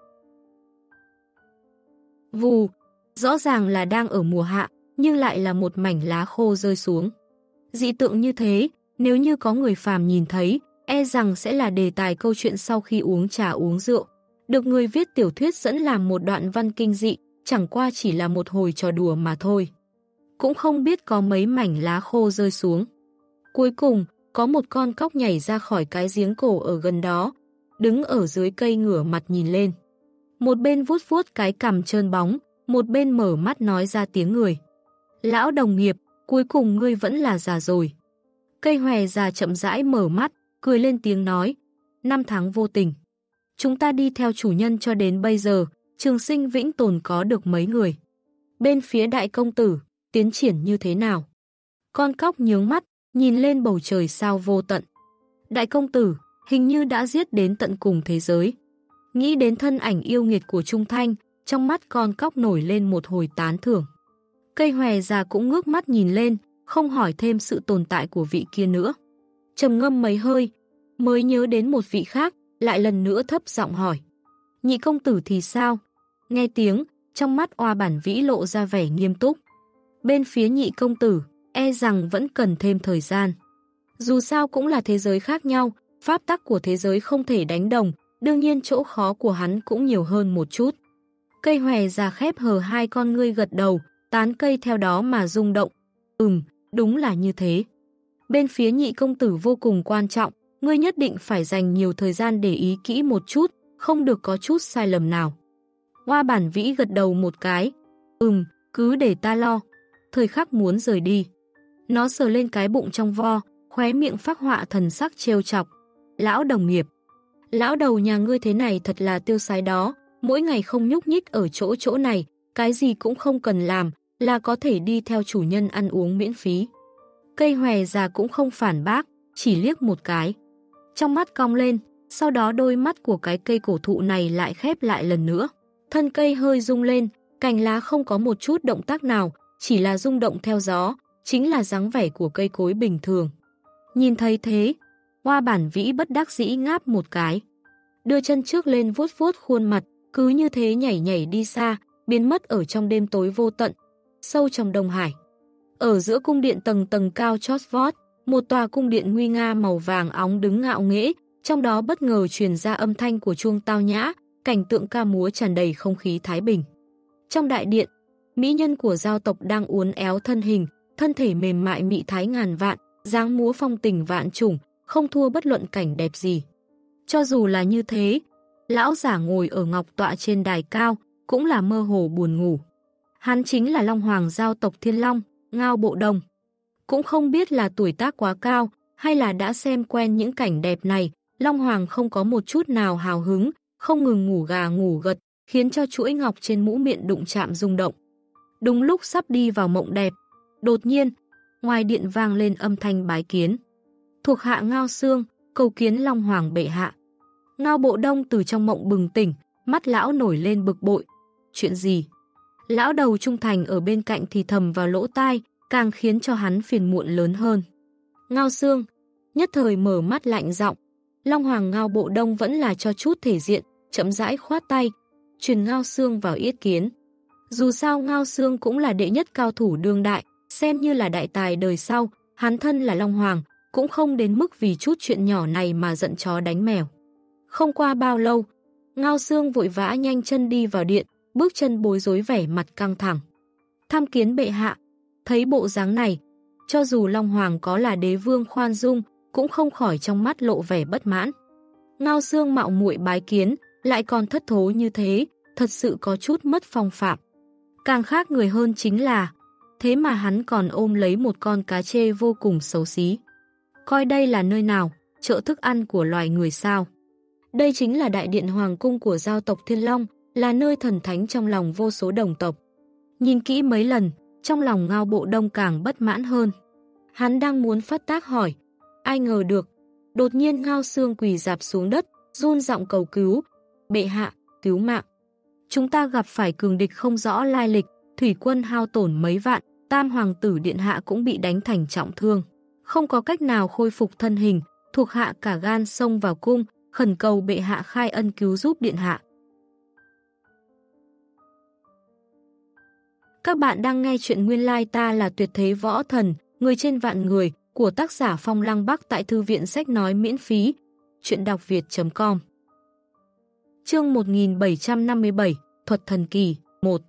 Vù, rõ ràng là đang ở mùa hạ, nhưng lại là một mảnh lá khô rơi xuống. Dị tượng như thế, nếu như có người phàm nhìn thấy, e rằng sẽ là đề tài câu chuyện sau khi uống trà uống rượu. Được người viết tiểu thuyết dẫn làm một đoạn văn kinh dị, chẳng qua chỉ là một hồi trò đùa mà thôi. Cũng không biết có mấy mảnh lá khô rơi xuống. Cuối cùng, có một con cóc nhảy ra khỏi cái giếng cổ ở gần đó, đứng ở dưới cây ngửa mặt nhìn lên. Một bên vuốt vuốt cái cằm trơn bóng, một bên mở mắt nói ra tiếng người. Lão đồng nghiệp, cuối cùng ngươi vẫn là già rồi. Cây hòe già chậm rãi mở mắt, cười lên tiếng nói. Năm tháng vô tình. Chúng ta đi theo chủ nhân cho đến bây giờ, trường sinh vĩnh tồn có được mấy người. Bên phía đại công tử, tiến triển như thế nào? Con cóc nhướng mắt, nhìn lên bầu trời sao vô tận. Đại công tử, hình như đã giết đến tận cùng thế giới. Nghĩ đến thân ảnh yêu nghiệt của Trung Thanh, trong mắt con cóc nổi lên một hồi tán thưởng. Cây hòe già cũng ngước mắt nhìn lên, không hỏi thêm sự tồn tại của vị kia nữa. Trầm ngâm mấy hơi, mới nhớ đến một vị khác, lại lần nữa thấp giọng hỏi. Nhị công tử thì sao? Nghe tiếng, trong mắt Oa Bản Vĩ lộ ra vẻ nghiêm túc. Bên phía nhị công tử, e rằng vẫn cần thêm thời gian. Dù sao cũng là thế giới khác nhau, pháp tắc của thế giới không thể đánh đồng, đương nhiên chỗ khó của hắn cũng nhiều hơn một chút. Cây hòe già khép hờ hai con ngươi gật đầu, tán cây theo đó mà rung động. Ừm, đúng là như thế. Bên phía nhị công tử vô cùng quan trọng, ngươi nhất định phải dành nhiều thời gian để ý kỹ một chút, không được có chút sai lầm nào. Oa Bản Vĩ gật đầu một cái. Ừm, cứ để ta lo. Thời khắc muốn rời đi. Nó sờ lên cái bụng trong vo, khóe miệng phác họa thần sắc trêu chọc. Lão đồng nghiệp. Lão đầu nhà ngươi thế này thật là tiêu sái đó, mỗi ngày không nhúc nhích ở chỗ chỗ này, cái gì cũng không cần làm, là có thể đi theo chủ nhân ăn uống miễn phí. Cây hòe già cũng không phản bác, chỉ liếc một cái. Trong mắt cong lên, sau đó đôi mắt của cái cây cổ thụ này lại khép lại lần nữa. Thân cây hơi rung lên, cành lá không có một chút động tác nào, chỉ là rung động theo gió, chính là dáng vẻ của cây cối bình thường. Nhìn thấy thế, Oa Bản Vĩ bất đắc dĩ ngáp một cái. Đưa chân trước lên vuốt vuốt khuôn mặt, cứ như thế nhảy nhảy đi xa, biến mất ở trong đêm tối vô tận, sâu trong Đông Hải. Ở giữa cung điện tầng tầng cao chót vót, một tòa cung điện nguy nga màu vàng óng đứng ngạo nghễ, trong đó bất ngờ truyền ra âm thanh của chuông tao nhã, cảnh tượng ca múa tràn đầy không khí thái bình. Trong đại điện, mỹ nhân của giao tộc đang uốn éo thân hình, thân thể mềm mại mị thái ngàn vạn, dáng múa phong tình vạn trùng, không thua bất luận cảnh đẹp gì. Cho dù là như thế, lão giả ngồi ở ngọc tọa trên đài cao, cũng là mơ hồ buồn ngủ. Hắn chính là Long Hoàng giao tộc Thiên Long, Ngao Bộ Đông. Cũng không biết là tuổi tác quá cao, hay là đã xem quen những cảnh đẹp này, Long Hoàng không có một chút nào hào hứng, không ngừng ngủ gà ngủ gật, khiến cho chuỗi ngọc trên mũ miệng đụng chạm rung động. Đúng lúc sắp đi vào mộng đẹp, đột nhiên, ngoài điện vang lên âm thanh bái kiến. Thuộc hạ Ngao Xương, cầu kiến Long Hoàng bệ hạ. Ngao Bộ Đông từ trong mộng bừng tỉnh, mắt lão nổi lên bực bội. Chuyện gì? Lão đầu trung thành ở bên cạnh thì thầm vào lỗ tai, càng khiến cho hắn phiền muộn lớn hơn. Ngao Xương, nhất thời mở mắt lạnh giọng. Long Hoàng Ngao Bộ Đông vẫn là cho chút thể diện, chậm rãi khoát tay, truyền Ngao Xương vào yết kiến. Dù sao Ngao Xương cũng là đệ nhất cao thủ đương đại, xem như là đại tài đời sau, hắn thân là Long Hoàng, cũng không đến mức vì chút chuyện nhỏ này mà giận chó đánh mèo. Không qua bao lâu, Ngao Xương vội vã nhanh chân đi vào điện, bước chân bối rối vẻ mặt căng thẳng. Tham kiến bệ hạ, thấy bộ dáng này, cho dù Long Hoàng có là đế vương khoan dung, cũng không khỏi trong mắt lộ vẻ bất mãn. Ngao Xương mạo muội bái kiến, lại còn thất thố như thế, thật sự có chút mất phong phạm. Càng khác người hơn chính là, thế mà hắn còn ôm lấy một con cá trê vô cùng xấu xí. Coi đây là nơi nào, chợ thức ăn của loài người sao? Đây chính là đại điện hoàng cung của giao tộc Thiên Long, là nơi thần thánh trong lòng vô số đồng tộc. Nhìn kỹ mấy lần, trong lòng Ngao Bộ Đông càng bất mãn hơn. Hắn đang muốn phát tác hỏi, ai ngờ được. Đột nhiên Ngao Xương quỳ rạp xuống đất, run giọng cầu cứu. Bệ hạ, cứu mạng. Chúng ta gặp phải cường địch không rõ lai lịch, thủy quân hao tổn mấy vạn, Tam Hoàng tử Điện Hạ cũng bị đánh thành trọng thương. Không có cách nào khôi phục thân hình, thuộc hạ cả gan xông vào cung, khẩn cầu bệ hạ khai ân cứu giúp Điện Hạ. Các bạn đang nghe chuyện nguyên lai like ta là tuyệt thế võ thần, người trên vạn người, của tác giả Phong Lăng Bắc tại thư viện sách nói miễn phí. Chuyện đọc việt chấm com. Chương một nghìn bảy trăm năm mươi bảy, Thuật thần kỳ, một.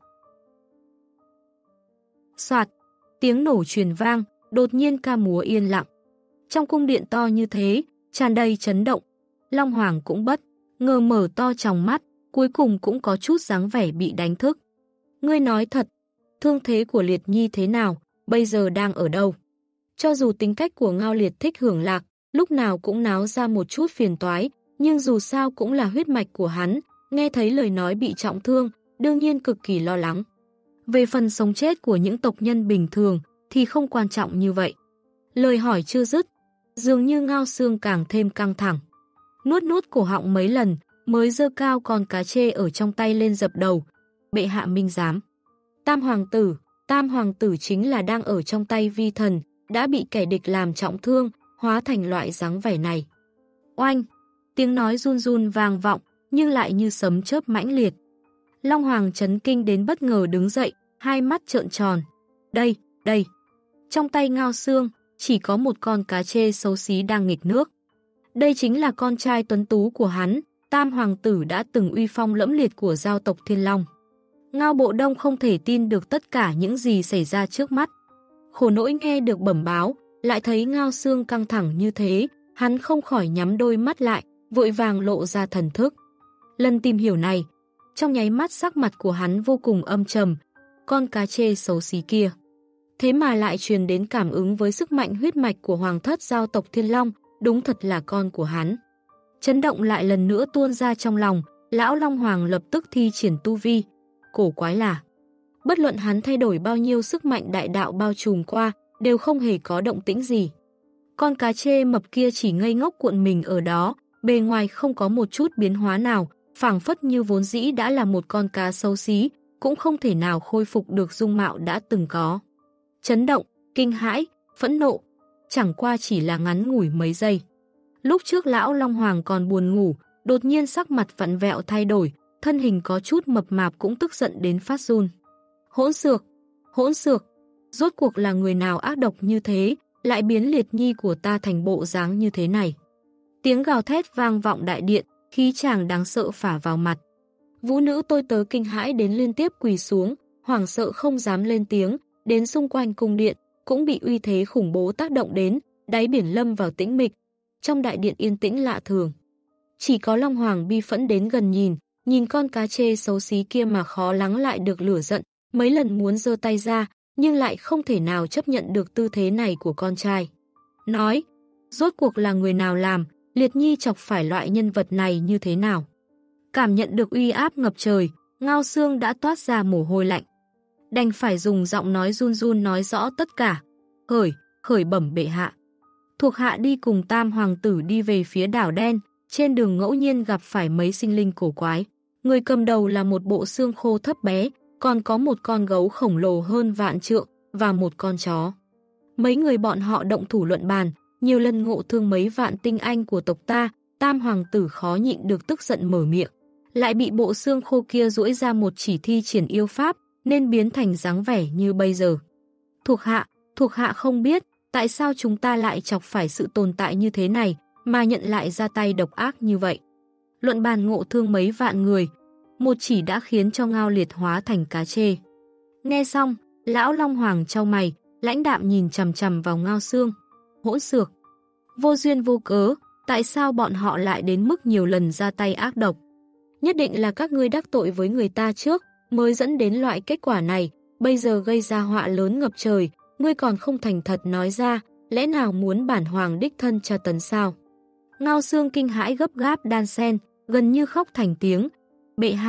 Soạt, tiếng nổ truyền vang, đột nhiên ca múa yên lặng. Trong cung điện to như thế, tràn đầy chấn động. Long Hoàng cũng bất ngờ mở to tròng mắt, cuối cùng cũng có chút dáng vẻ bị đánh thức. Ngươi nói thật, thương thế của Liệt Nhi thế nào, bây giờ đang ở đâu? Cho dù tính cách của Ngao Liệt thích hưởng lạc, lúc nào cũng náo ra một chút phiền toái, nhưng dù sao cũng là huyết mạch của hắn, nghe thấy lời nói bị trọng thương, đương nhiên cực kỳ lo lắng. Về phần sống chết của những tộc nhân bình thường thì không quan trọng như vậy. Lời hỏi chưa dứt, dường như Ngao Xương càng thêm căng thẳng. Nuốt nuốt cổ họng mấy lần mới giơ cao con cá trê ở trong tay lên dập đầu. Bệ hạ minh giám. Tam Hoàng tử, Tam Hoàng tử chính là đang ở trong tay vi thần, đã bị kẻ địch làm trọng thương, hóa thành loại dáng vẻ này. Oanh! Tiếng nói run run vang vọng, nhưng lại như sấm chớp mãnh liệt. Long Hoàng chấn kinh đến bất ngờ đứng dậy, hai mắt trợn tròn. Đây, đây! Trong tay Ngao Xương, chỉ có một con cá trê xấu xí đang nghịch nước. Đây chính là con trai tuấn tú của hắn, Tam Hoàng tử đã từng uy phong lẫm liệt của giao tộc Thiên Long. Ngao Bộ Đông không thể tin được tất cả những gì xảy ra trước mắt. Khổ nỗi nghe được bẩm báo, lại thấy Ngao Xương căng thẳng như thế, hắn không khỏi nhắm đôi mắt lại, vội vàng lộ ra thần thức. Lần tìm hiểu này, trong nháy mắt sắc mặt của hắn vô cùng âm trầm, con cá trê xấu xí kia. Thế mà lại truyền đến cảm ứng với sức mạnh huyết mạch của hoàng thất giao tộc Thiên Long, đúng thật là con của hắn. Chấn động lại lần nữa tuôn ra trong lòng, lão Long Hoàng lập tức thi triển tu vi. Cổ quái là, bất luận hắn thay đổi bao nhiêu sức mạnh đại đạo bao trùm qua, đều không hề có động tĩnh gì. Con cá trê mập kia chỉ ngây ngốc cuộn mình ở đó, bề ngoài không có một chút biến hóa nào, phảng phất như vốn dĩ đã là một con cá xấu xí, cũng không thể nào khôi phục được dung mạo đã từng có. Chấn động, kinh hãi, phẫn nộ, chẳng qua chỉ là ngắn ngủi mấy giây. Lúc trước lão Long Hoàng còn buồn ngủ, đột nhiên sắc mặt vặn vẹo thay đổi, thân hình có chút mập mạp cũng tức giận đến phát run. Hỗn xược, hỗn xược, rốt cuộc là người nào ác độc như thế, lại biến Liệt Nhi của ta thành bộ dáng như thế này. Tiếng gào thét vang vọng đại điện, khí chàng đáng sợ phả vào mặt. Vũ nữ tôi tớ kinh hãi đến liên tiếp quỳ xuống, hoảng sợ không dám lên tiếng, đến xung quanh cung điện, cũng bị uy thế khủng bố tác động đến, đáy biển lâm vào tĩnh mịch. Trong đại điện yên tĩnh lạ thường. Chỉ có Long Hoàng bi phẫn đến gần nhìn, nhìn con cá trê xấu xí kia mà khó lắng lại được lửa giận, mấy lần muốn giơ tay ra, nhưng lại không thể nào chấp nhận được tư thế này của con trai. Nói, rốt cuộc là người nào làm, Liệt Nhi chọc phải loại nhân vật này như thế nào? Cảm nhận được uy áp ngập trời, Ngao Xương đã toát ra mồ hôi lạnh. Đành phải dùng giọng nói run run nói rõ tất cả. Khởi, khởi bẩm bệ hạ. Thuộc hạ đi cùng Tam Hoàng tử đi về phía đảo đen, trên đường ngẫu nhiên gặp phải mấy sinh linh cổ quái. Người cầm đầu là một bộ xương khô thấp bé, còn có một con gấu khổng lồ hơn vạn trượng và một con chó. Mấy người bọn họ động thủ luận bàn, nhiều lần ngộ thương mấy vạn tinh anh của tộc ta, Tam Hoàng tử khó nhịn được tức giận mở miệng. Lại bị bộ xương khô kia duỗi ra một chỉ thi triển yêu pháp, nên biến thành dáng vẻ như bây giờ. Thuộc hạ, thuộc hạ không biết, tại sao chúng ta lại chọc phải sự tồn tại như thế này, mà nhận lại ra tay độc ác như vậy. Luận bàn ngộ thương mấy vạn người, một chỉ đã khiến cho Ngao Liệt hóa thành cá trê. Nghe xong, lão Long Hoàng chau mày, lãnh đạm nhìn chằm chằm vào Ngao Xương. Hỗn xược, vô duyên vô cớ, tại sao bọn họ lại đến mức nhiều lần ra tay ác độc? Nhất định là các ngươi đắc tội với người ta trước, mới dẫn đến loại kết quả này, bây giờ gây ra họa lớn ngập trời, ngươi còn không thành thật nói ra, lẽ nào muốn bản hoàng đích thân tra tấn sao? Ngao Xương kinh hãi gấp gáp đan sen, gần như khóc thành tiếng. Bệ hạ,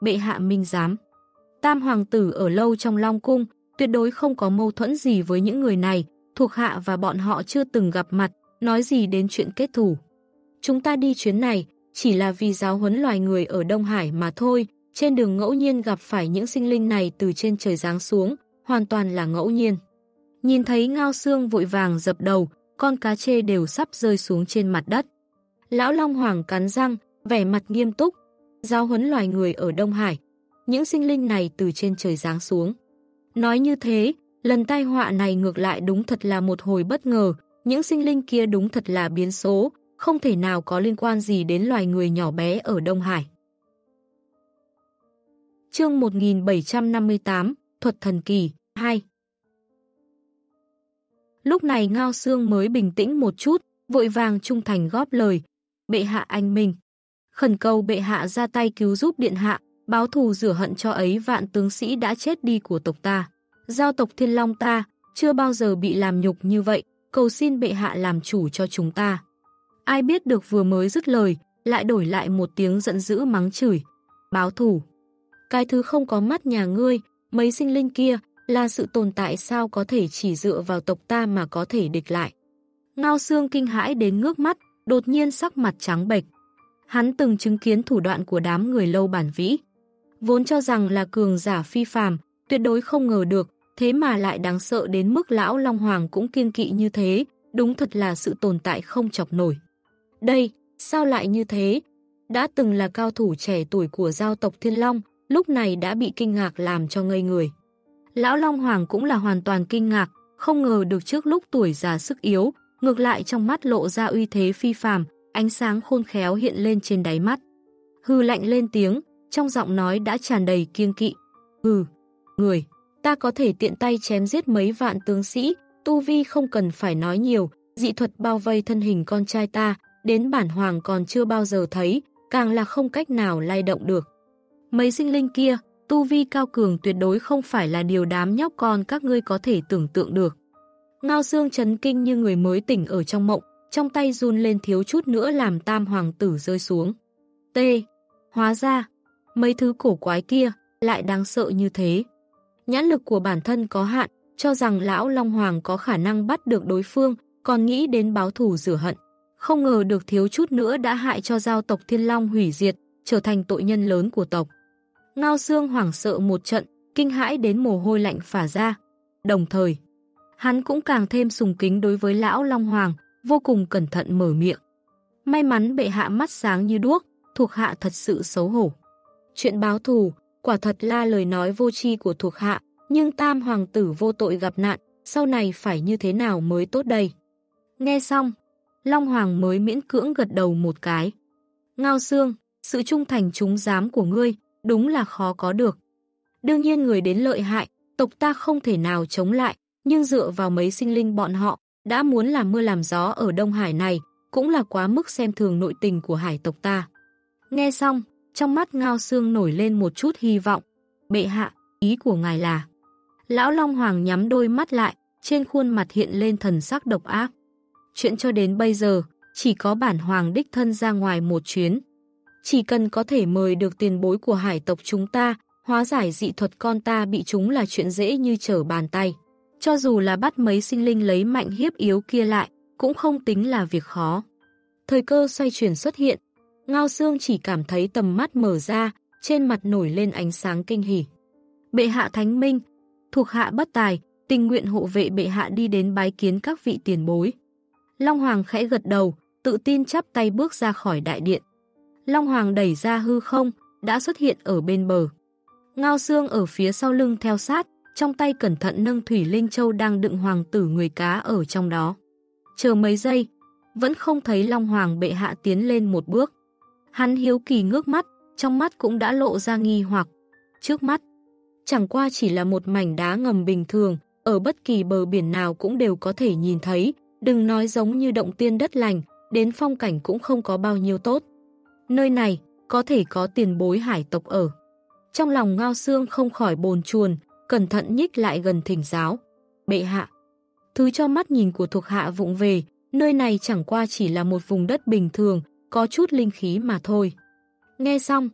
bệ hạ minh giám. Tam hoàng tử ở lâu trong Long Cung, tuyệt đối không có mâu thuẫn gì với những người này, thuộc hạ và bọn họ chưa từng gặp mặt, nói gì đến chuyện kết thù. Chúng ta đi chuyến này, chỉ là vì giáo huấn loài người ở Đông Hải mà thôi, trên đường ngẫu nhiên gặp phải những sinh linh này từ trên trời giáng xuống, hoàn toàn là ngẫu nhiên. Nhìn thấy Ngao Xương vội vàng dập đầu, con cá trê đều sắp rơi xuống trên mặt đất. Lão Long Hoàng cắn răng, vẻ mặt nghiêm túc, giáo huấn loài người ở Đông Hải. Những sinh linh này từ trên trời giáng xuống. Nói như thế, lần tai họa này ngược lại đúng thật là một hồi bất ngờ, những sinh linh kia đúng thật là biến số, không thể nào có liên quan gì đến loài người nhỏ bé ở Đông Hải. Chương một nghìn bảy trăm năm mươi tám, Thuật Thần Kỳ, hai. Lúc này Ngao Xương mới bình tĩnh một chút, vội vàng trung thành góp lời. Bệ hạ anh minh. Khẩn cầu bệ hạ ra tay cứu giúp điện hạ, báo thù rửa hận cho ấy vạn tướng sĩ đã chết đi của tộc ta. Giao tộc Thiên Long ta, chưa bao giờ bị làm nhục như vậy, cầu xin bệ hạ làm chủ cho chúng ta. Ai biết được vừa mới dứt lời, lại đổi lại một tiếng giận dữ mắng chửi. Báo thù. Cái thứ không có mắt nhà ngươi, mấy sinh linh kia, là sự tồn tại sao có thể chỉ dựa vào tộc ta mà có thể địch lại. Ngao Xương kinh hãi đến ngước mắt, đột nhiên sắc mặt trắng bệch. Hắn từng chứng kiến thủ đoạn của đám người Lâu Bản Vĩ. Vốn cho rằng là cường giả phi phàm, tuyệt đối không ngờ được, thế mà lại đáng sợ đến mức lão Long Hoàng cũng kiêng kỵ như thế, đúng thật là sự tồn tại không chọc nổi. Đây, sao lại như thế? Đã từng là cao thủ trẻ tuổi của giao tộc Thiên Long, lúc này đã bị kinh ngạc làm cho ngây người. Lão Long Hoàng cũng là hoàn toàn kinh ngạc, không ngờ được trước lúc tuổi già sức yếu, ngược lại trong mắt lộ ra uy thế phi phàm, ánh sáng khôn khéo hiện lên trên đáy mắt. Hừ lạnh lên tiếng, trong giọng nói đã tràn đầy kiêng kỵ. Hừ, người, ta có thể tiện tay chém giết mấy vạn tướng sĩ, tu vi không cần phải nói nhiều, dị thuật bao vây thân hình con trai ta, đến bản hoàng còn chưa bao giờ thấy, càng là không cách nào lay động được. Mấy sinh linh kia, tu vi cao cường tuyệt đối không phải là điều đám nhóc con các ngươi có thể tưởng tượng được. Ngao Xương chấn kinh như người mới tỉnh ở trong mộng, trong tay run lên thiếu chút nữa làm tam hoàng tử rơi xuống. T. Hóa ra, mấy thứ cổ quái kia lại đáng sợ như thế. Nhãn lực của bản thân có hạn, cho rằng lão Long Hoàng có khả năng bắt được đối phương, còn nghĩ đến báo thù rửa hận. Không ngờ được thiếu chút nữa đã hại cho giao tộc Thiên Long hủy diệt, trở thành tội nhân lớn của tộc. Ngao Xương hoảng sợ một trận, kinh hãi đến mồ hôi lạnh phả ra. Đồng thời, hắn cũng càng thêm sùng kính đối với lão Long Hoàng, vô cùng cẩn thận mở miệng. May mắn bệ hạ mắt sáng như đuốc, thuộc hạ thật sự xấu hổ. Chuyện báo thù, quả thật là lời nói vô tri của thuộc hạ, nhưng tam hoàng tử vô tội gặp nạn, sau này phải như thế nào mới tốt đây? Nghe xong, Long Hoàng mới miễn cưỡng gật đầu một cái. Ngao Xương, sự trung thành trúng giám của ngươi, đúng là khó có được. Đương nhiên người đến lợi hại, tộc ta không thể nào chống lại, nhưng dựa vào mấy sinh linh bọn họ, đã muốn làm mưa làm gió ở Đông Hải này, cũng là quá mức xem thường nội tình của hải tộc ta. Nghe xong, trong mắt Ngao Xương nổi lên một chút hy vọng. Bệ hạ, ý của ngài là... Lão Long Hoàng nhắm đôi mắt lại, trên khuôn mặt hiện lên thần sắc độc ác. Chuyện cho đến bây giờ, chỉ có bản hoàng đích thân ra ngoài một chuyến. Chỉ cần có thể mời được tiền bối của hải tộc chúng ta, hóa giải dị thuật con ta bị chúng là chuyện dễ như trở bàn tay. Cho dù là bắt mấy sinh linh lấy mạnh hiếp yếu kia lại, cũng không tính là việc khó. Thời cơ xoay chuyển xuất hiện, Ngao Xương chỉ cảm thấy tầm mắt mở ra, trên mặt nổi lên ánh sáng kinh hỉ. Bệ hạ thánh minh, thuộc hạ bất tài, tình nguyện hộ vệ bệ hạ đi đến bái kiến các vị tiền bối. Long Hoàng khẽ gật đầu, tự tin chắp tay bước ra khỏi đại điện. Long Hoàng đẩy ra hư không, đã xuất hiện ở bên bờ. Ngao Xương ở phía sau lưng theo sát, trong tay cẩn thận nâng Thủy Linh Châu đang đựng hoàng tử người cá ở trong đó. Chờ mấy giây, vẫn không thấy Long Hoàng bệ hạ tiến lên một bước. Hắn hiếu kỳ ngước mắt, trong mắt cũng đã lộ ra nghi hoặc. Trước mắt, chẳng qua chỉ là một mảnh đá ngầm bình thường, ở bất kỳ bờ biển nào cũng đều có thể nhìn thấy, đừng nói giống như động tiên đất lành, đến phong cảnh cũng không có bao nhiêu tốt. Nơi này, có thể có tiền bối hải tộc ở. Trong lòng Ngao Xương không khỏi bồn chồn, cẩn thận nhích lại gần thỉnh giáo. Bệ hạ, thứ cho mắt nhìn của thuộc hạ vụng về, nơi này chẳng qua chỉ là một vùng đất bình thường, có chút linh khí mà thôi. Nghe xong,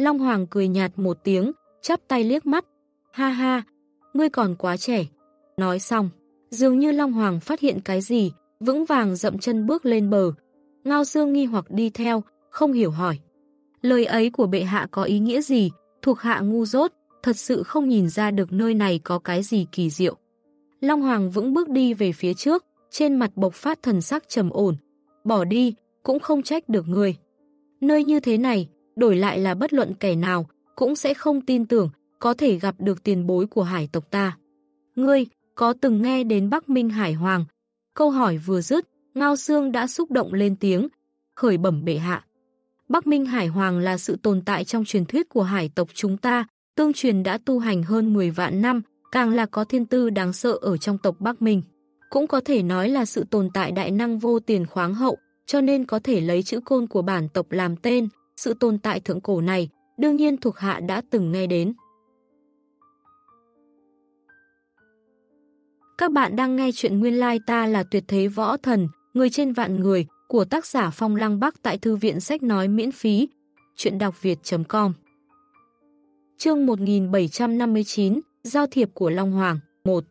Long Hoàng cười nhạt một tiếng, chắp tay liếc mắt. Ha ha, ngươi còn quá trẻ. Nói xong, dường như Long Hoàng phát hiện cái gì, vững vàng dậm chân bước lên bờ. Ngao Xương nghi hoặc đi theo, không hiểu hỏi. Lời ấy của bệ hạ có ý nghĩa gì? Thuộc hạ ngu dốt, thật sự không nhìn ra được nơi này có cái gì kỳ diệu. Long Hoàng vững bước đi về phía trước, trên mặt bộc phát thần sắc trầm ổn. Bỏ đi, cũng không trách được người. Nơi như thế này, đổi lại là bất luận kẻ nào, cũng sẽ không tin tưởng, có thể gặp được tiền bối của hải tộc ta. Ngươi, có từng nghe đến Bắc Minh Hải Hoàng? Câu hỏi vừa dứt, Ngao Xương đã xúc động lên tiếng, khởi bẩm bệ hạ. Bắc Minh Hải Hoàng là sự tồn tại trong truyền thuyết của hải tộc chúng ta, tương truyền đã tu hành hơn mười vạn năm, càng là có thiên tư đáng sợ ở trong tộc Bắc Minh. Cũng có thể nói là sự tồn tại đại năng vô tiền khoáng hậu, cho nên có thể lấy chữ côn của bản tộc làm tên. Sự tồn tại thượng cổ này, đương nhiên thuộc hạ đã từng nghe đến. Các bạn đang nghe chuyện Nguyên Lai Ta Là Tuyệt Thế Võ Thần, Người Trên Vạn Người của tác giả Phong Lăng Bắc tại Thư viện Sách Nói miễn phí. Chuyện đọc việt chấm com. Chương một nghìn bảy trăm năm mươi chín, Giao thiệp của Long Hoàng, một.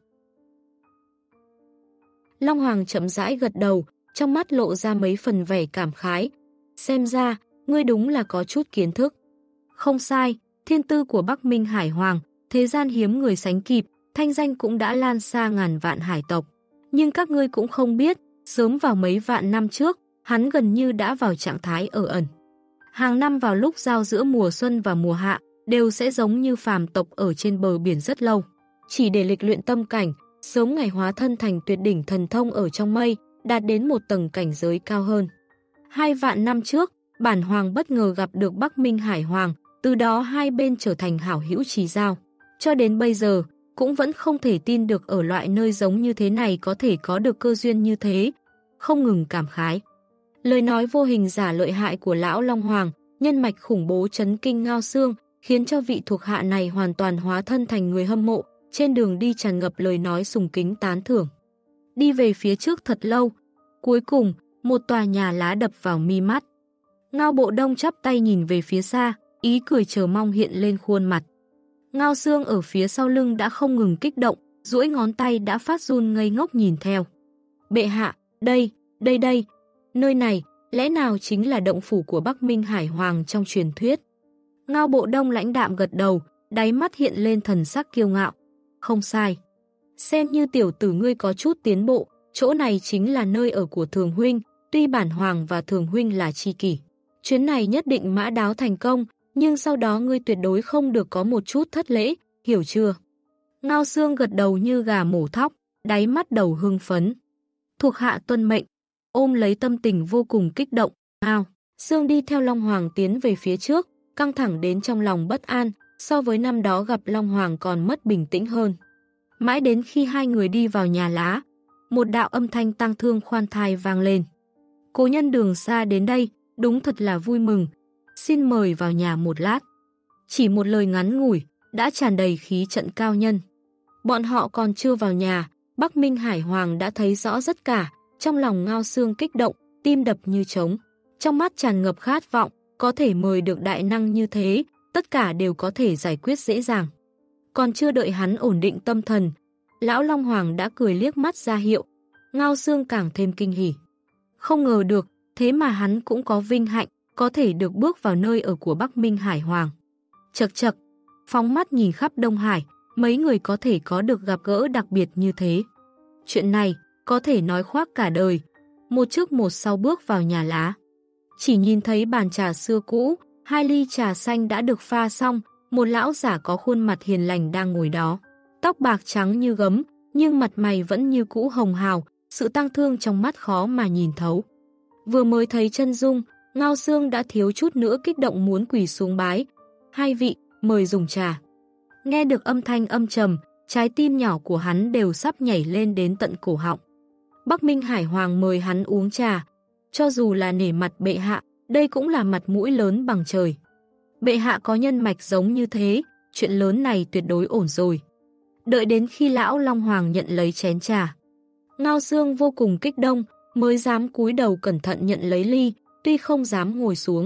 Long Hoàng chậm rãi gật đầu, trong mắt lộ ra mấy phần vẻ cảm khái. Xem ra, ngươi đúng là có chút kiến thức. Không sai, thiên tư của Bắc Minh Hải Hoàng, thế gian hiếm người sánh kịp, thanh danh cũng đã lan xa ngàn vạn hải tộc. Nhưng các ngươi cũng không biết, sớm vào mấy vạn năm trước, hắn gần như đã vào trạng thái ở ẩn. Hàng năm vào lúc giao giữa mùa xuân và mùa hạ, đều sẽ giống như phàm tộc ở trên bờ biển rất lâu. Chỉ để lịch luyện tâm cảnh, sớm ngày hóa thân thành tuyệt đỉnh thần thông ở trong mây, đạt đến một tầng cảnh giới cao hơn. Hai vạn năm trước, bản hoàng bất ngờ gặp được Bắc Minh Hải Hoàng, từ đó hai bên trở thành hảo hữu chí giao. Cho đến bây giờ, cũng vẫn không thể tin được ở loại nơi giống như thế này có thể có được cơ duyên như thế. Không ngừng cảm khái. Lời nói vô hình giả lợi hại của lão Long Hoàng, nhân mạch khủng bố chấn kinh Ngao Xương, khiến cho vị thuộc hạ này hoàn toàn hóa thân thành người hâm mộ, trên đường đi tràn ngập lời nói sùng kính tán thưởng. Đi về phía trước thật lâu, cuối cùng, một tòa nhà lá đập vào mi mắt. Ngao Bộ Đông chắp tay nhìn về phía xa, ý cười chờ mong hiện lên khuôn mặt. Ngao Xương ở phía sau lưng đã không ngừng kích động, duỗi ngón tay đã phát run ngây ngốc nhìn theo. Bệ hạ, đây, đây đây, nơi này, lẽ nào chính là động phủ của Bắc Minh Hải Hoàng trong truyền thuyết? Ngao Bộ Đông lãnh đạm gật đầu, đáy mắt hiện lên thần sắc kiêu ngạo. Không sai. Xem như tiểu tử ngươi có chút tiến bộ, chỗ này chính là nơi ở của Thường Huynh, tuy bản hoàng và Thường Huynh là tri kỷ. Chuyến này nhất định mã đáo thành công, nhưng sau đó ngươi tuyệt đối không được có một chút thất lễ, hiểu chưa? Ngao Xương gật đầu như gà mổ thóc, đáy mắt đầu hưng phấn. Thuộc hạ tuân mệnh, ôm lấy tâm tình vô cùng kích động. Ngao Xương đi theo Long Hoàng tiến về phía trước, căng thẳng đến trong lòng bất an, so với năm đó gặp Long Hoàng còn mất bình tĩnh hơn. Mãi đến khi hai người đi vào nhà lá, một đạo âm thanh tang thương khoan thai vang lên. Cố nhân đường xa đến đây, đúng thật là vui mừng. Xin mời vào nhà một lát. Chỉ một lời ngắn ngủi, đã tràn đầy khí trận cao nhân. Bọn họ còn chưa vào nhà, Bắc Minh Hải Hoàng đã thấy rõ tất cả, trong lòng Ngao Xương kích động, tim đập như trống. Trong mắt tràn ngập khát vọng, có thể mời được đại năng như thế, tất cả đều có thể giải quyết dễ dàng. Còn chưa đợi hắn ổn định tâm thần, lão Long Hoàng đã cười liếc mắt ra hiệu. Ngao Xương càng thêm kinh hỉ. Không ngờ được, thế mà hắn cũng có vinh hạnh, có thể được bước vào nơi ở của Bắc Minh Hải Hoàng. Chật chật, phóng mắt nhìn khắp Đông Hải, mấy người có thể có được gặp gỡ đặc biệt như thế. Chuyện này, có thể nói khoác cả đời. Một trước một sau bước vào nhà lá. Chỉ nhìn thấy bàn trà xưa cũ, hai ly trà xanh đã được pha xong, một lão giả có khuôn mặt hiền lành đang ngồi đó. Tóc bạc trắng như gấm, nhưng mặt mày vẫn như cũ hồng hào, sự tang thương trong mắt khó mà nhìn thấu. Vừa mới thấy chân dung, Ngao Xương đã thiếu chút nữa kích động muốn quỳ xuống bái. Hai vị, mời dùng trà. Nghe được âm thanh âm trầm, trái tim nhỏ của hắn đều sắp nhảy lên đến tận cổ họng. Bắc Minh Hải Hoàng mời hắn uống trà. Cho dù là nể mặt bệ hạ, đây cũng là mặt mũi lớn bằng trời. Bệ hạ có nhân mạch giống như thế, chuyện lớn này tuyệt đối ổn rồi. Đợi đến khi lão Long Hoàng nhận lấy chén trà, Ngao Xương vô cùng kích động, mới dám cúi đầu cẩn thận nhận lấy ly, tuy không dám ngồi xuống.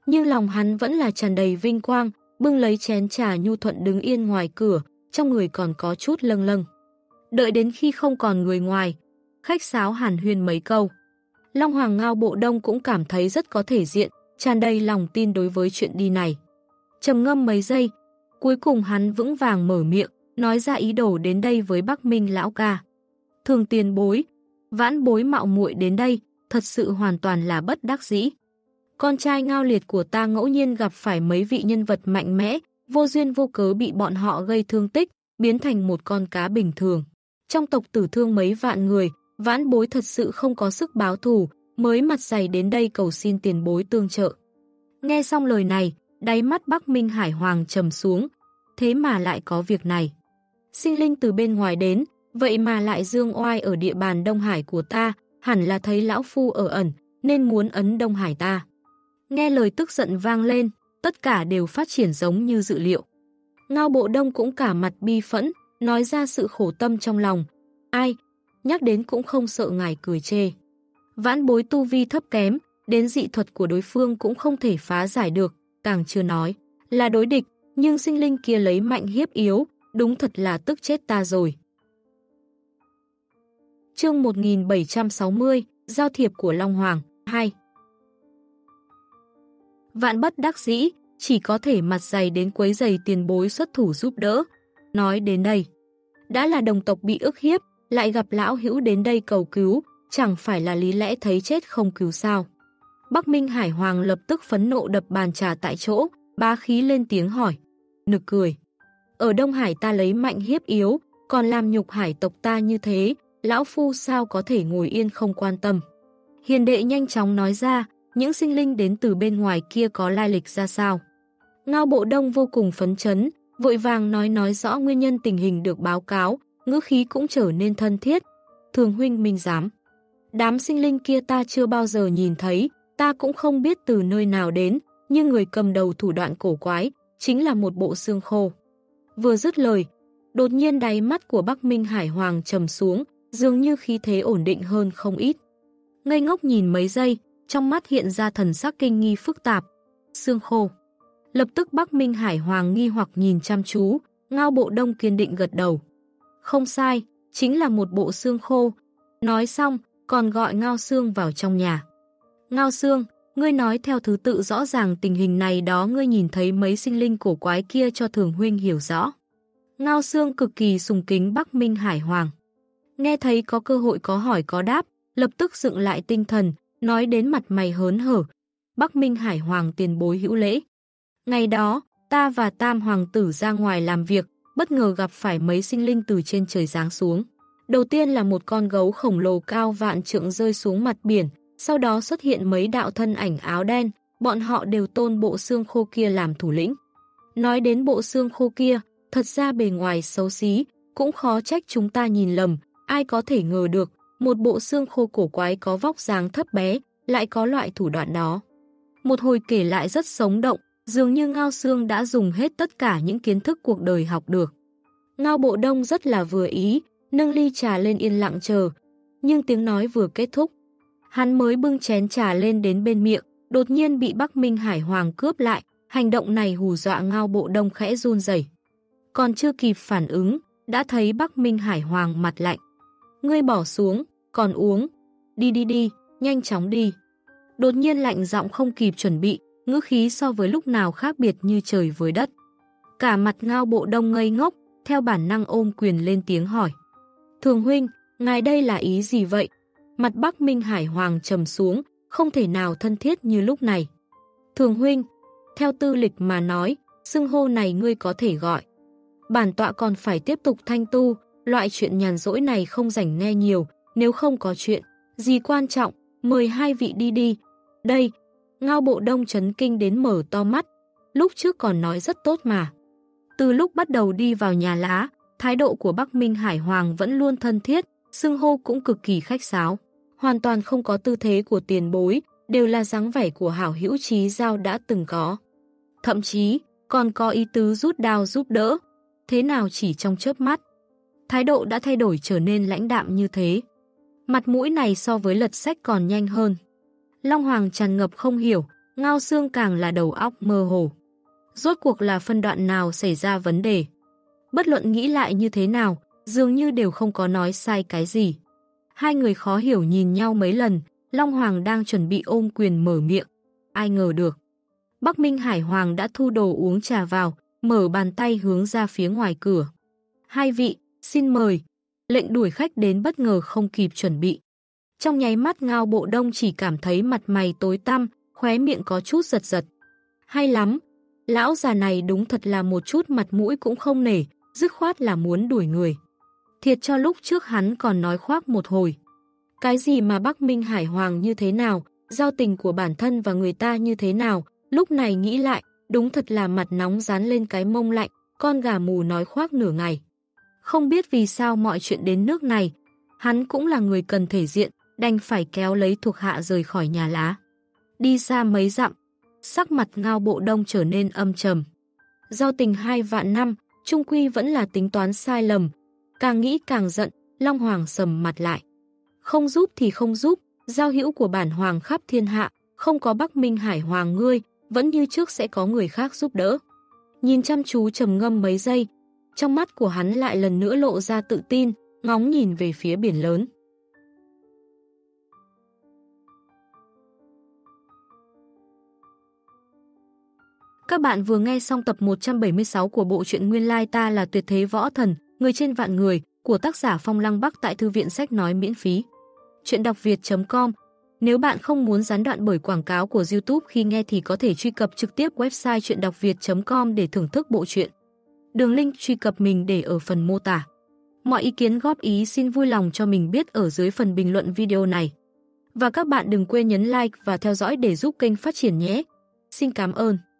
Nhưng lòng hắn vẫn là tràn đầy vinh quang, bưng lấy chén trà nhu thuận đứng yên ngoài cửa, trong người còn có chút lâng lâng. Đợi đến khi không còn người ngoài, khách sáo hàn huyên mấy câu. Long Hoàng Ngao Bộ Đông cũng cảm thấy rất có thể diện, tràn đầy lòng tin đối với chuyện đi này. Trầm ngâm mấy giây, cuối cùng hắn vững vàng mở miệng, nói ra ý đồ đến đây với Bắc Minh lão ca. Thường tiền bối, vãn bối mạo muội đến đây, thật sự hoàn toàn là bất đắc dĩ. Con trai Ngao Liệt của ta ngẫu nhiên gặp phải mấy vị nhân vật mạnh mẽ, vô duyên vô cớ bị bọn họ gây thương tích, biến thành một con cá bình thường. Trong tộc tử thương mấy vạn người, vãn bối thật sự không có sức báo thù, mới mặt dày đến đây cầu xin tiền bối tương trợ. Nghe xong lời này, đáy mắt Bắc Minh Hải Hoàng trầm xuống, thế mà lại có việc này. Sinh linh từ bên ngoài đến, vậy mà lại dương oai ở địa bàn Đông Hải của ta, hẳn là thấy lão phu ở ẩn, nên muốn ấn Đông Hải ta. Nghe lời tức giận vang lên, tất cả đều phát triển giống như dự liệu. Ngao Bộ Đông cũng cả mặt bi phẫn, nói ra sự khổ tâm trong lòng. Ai, nhắc đến cũng không sợ ngài cười chê. Vãn bối tu vi thấp kém, đến dị thuật của đối phương cũng không thể phá giải được, càng chưa nói là đối địch, nhưng sinh linh kia lấy mạnh hiếp yếu, đúng thật là tức chết ta rồi. Chương một nghìn bảy trăm sáu mươi, Giao thiệp của Long Hoàng, hai. Vạn bất đắc dĩ, chỉ có thể mặt dày đến quấy giày tiền bối xuất thủ giúp đỡ. Nói đến đây, đã là đồng tộc bị ức hiếp, lại gặp lão hữu đến đây cầu cứu, chẳng phải là lý lẽ thấy chết không cứu sao. Bắc Minh Hải Hoàng lập tức phẫn nộ đập bàn trà tại chỗ, bá khí lên tiếng hỏi. Nực cười. Ở Đông Hải ta lấy mạnh hiếp yếu, còn làm nhục hải tộc ta như thế, lão phu sao có thể ngồi yên không quan tâm. Hiền đệ nhanh chóng nói ra, những sinh linh đến từ bên ngoài kia có lai lịch ra sao. Ngao Bộ Đông vô cùng phấn chấn, vội vàng nói nói rõ nguyên nhân tình hình được báo cáo, ngữ khí cũng trở nên thân thiết. Thường huynh minh giám. Đám sinh linh kia ta chưa bao giờ nhìn thấy, ta cũng không biết từ nơi nào đến, nhưng người cầm đầu thủ đoạn cổ quái, chính là một bộ xương khô. Vừa dứt lời, đột nhiên đáy mắt của Bắc Minh Hải Hoàng trầm xuống, dường như khí thế ổn định hơn không ít. Ngây ngốc nhìn mấy giây, trong mắt hiện ra thần sắc kinh nghi phức tạp. Xương khô. Lập tức Bắc Minh Hải Hoàng nghi hoặc nhìn chăm chú, Ngao Bộ Đông kiên định gật đầu. Không sai, chính là một bộ xương khô. Nói xong, còn gọi Ngao Xương vào trong nhà. Ngao Xương, ngươi nói theo thứ tự rõ ràng tình hình này đó, ngươi nhìn thấy mấy sinh linh cổ quái kia cho Thường huynh hiểu rõ. Ngao Xương cực kỳ sùng kính Bắc Minh Hải Hoàng. Nghe thấy có cơ hội có hỏi có đáp, lập tức dựng lại tinh thần, nói đến mặt mày hớn hở. Bắc Minh Hải Hoàng tiền bối hữu lễ. Ngày đó, ta và Tam Hoàng tử ra ngoài làm việc, bất ngờ gặp phải mấy sinh linh từ trên trời giáng xuống. Đầu tiên là một con gấu khổng lồ cao vạn trượng rơi xuống mặt biển, sau đó xuất hiện mấy đạo thân ảnh áo đen, bọn họ đều tôn bộ xương khô kia làm thủ lĩnh. Nói đến bộ xương khô kia, thật ra bề ngoài xấu xí, cũng khó trách chúng ta nhìn lầm, ai có thể ngờ được, một bộ xương khô cổ quái có vóc dáng thấp bé, lại có loại thủ đoạn đó. Một hồi kể lại rất sống động, dường như Ngao Xương đã dùng hết tất cả những kiến thức cuộc đời học được. Ngao Bộ Đông rất là vừa ý, nâng ly trà lên yên lặng chờ, nhưng tiếng nói vừa kết thúc, hắn mới bưng chén trà lên đến bên miệng, đột nhiên bị Bắc Minh Hải Hoàng cướp lại, hành động này hù dọa Ngao Bộ Đông khẽ run rẩy. Còn chưa kịp phản ứng, đã thấy Bắc Minh Hải Hoàng mặt lạnh. Ngươi bỏ xuống, còn uống, đi đi đi, nhanh chóng đi. Đột nhiên lạnh giọng không kịp chuẩn bị, ngữ khí so với lúc nào khác biệt như trời với đất. Cả mặt Ngao Bộ Đông ngây ngốc, theo bản năng ôm quyền lên tiếng hỏi. Thường huynh, ngài đây là ý gì vậy? Mặt Bắc Minh Hải Hoàng trầm xuống, không thể nào thân thiết như lúc này. Thường huynh, theo tư lịch mà nói, xưng hô này ngươi có thể gọi. Bản tọa còn phải tiếp tục thanh tu, loại chuyện nhàn rỗi này không rảnh nghe nhiều, nếu không có chuyện gì quan trọng, mời hai vị đi đi. Đây, Ngao Bộ Đông chấn kinh đến mở to mắt, lúc trước còn nói rất tốt mà. Từ lúc bắt đầu đi vào nhà lá, thái độ của Bắc Minh Hải Hoàng vẫn luôn thân thiết, xưng hô cũng cực kỳ khách sáo. Hoàn toàn không có tư thế của tiền bối, đều là dáng vẻ của hảo hữu chí giao đã từng có. Thậm chí, còn có ý tứ rút đao giúp đỡ. Thế nào chỉ trong chớp mắt, thái độ đã thay đổi trở nên lãnh đạm như thế. Mặt mũi này so với lật sách còn nhanh hơn. Long Hoàng tràn ngập không hiểu, Ngao Xương càng là đầu óc mơ hồ. Rốt cuộc là phân đoạn nào xảy ra vấn đề? Bất luận nghĩ lại như thế nào, dường như đều không có nói sai cái gì. Hai người khó hiểu nhìn nhau mấy lần, Long Hoàng đang chuẩn bị ôm quyền mở miệng. Ai ngờ được. Bắc Minh Hải Hoàng đã thu đồ uống trà vào, mở bàn tay hướng ra phía ngoài cửa. Hai vị, xin mời. Lệnh đuổi khách đến bất ngờ không kịp chuẩn bị. Trong nháy mắt Ngao Bộ Đông chỉ cảm thấy mặt mày tối tăm, khóe miệng có chút giật giật. Hay lắm, lão già này đúng thật là một chút mặt mũi cũng không nể, dứt khoát là muốn đuổi người. Thiệt cho lúc trước hắn còn nói khoác một hồi. Cái gì mà Bắc Minh Hải Hoàng như thế nào, giao tình của bản thân và người ta như thế nào, lúc này nghĩ lại, đúng thật là mặt nóng dán lên cái mông lạnh, con gà mù nói khoác nửa ngày. Không biết vì sao mọi chuyện đến nước này, hắn cũng là người cần thể diện, đành phải kéo lấy thuộc hạ rời khỏi nhà lá. Đi xa mấy dặm, sắc mặt Ngao Bộ Đông trở nên âm trầm. Giao tình hai vạn năm, chung quy vẫn là tính toán sai lầm. Càng nghĩ càng giận, Long Hoàng sầm mặt lại. Không giúp thì không giúp, giao hữu của bản hoàng khắp thiên hạ, không có Bắc Minh Hải Hoàng ngươi, vẫn như trước sẽ có người khác giúp đỡ. Nhìn chăm chú trầm ngâm mấy giây, trong mắt của hắn lại lần nữa lộ ra tự tin, ngóng nhìn về phía biển lớn. Các bạn vừa nghe xong tập một trăm bảy mươi sáu của bộ truyện Nguyên Lai Ta Là Tuyệt Thế Võ Thần, Người Trên Vạn Người, của tác giả Phong Lăng Bắc tại Thư viện Sách Nói miễn phí. Chuyện đọc việt chấm com. Nếu bạn không muốn gián đoạn bởi quảng cáo của YouTube khi nghe thì có thể truy cập trực tiếp website chuyện đọc việt chấm com để thưởng thức bộ truyện. Đường link truy cập mình để ở phần mô tả. Mọi ý kiến góp ý xin vui lòng cho mình biết ở dưới phần bình luận video này. Và các bạn đừng quên nhấn like và theo dõi để giúp kênh phát triển nhé. Xin cảm ơn.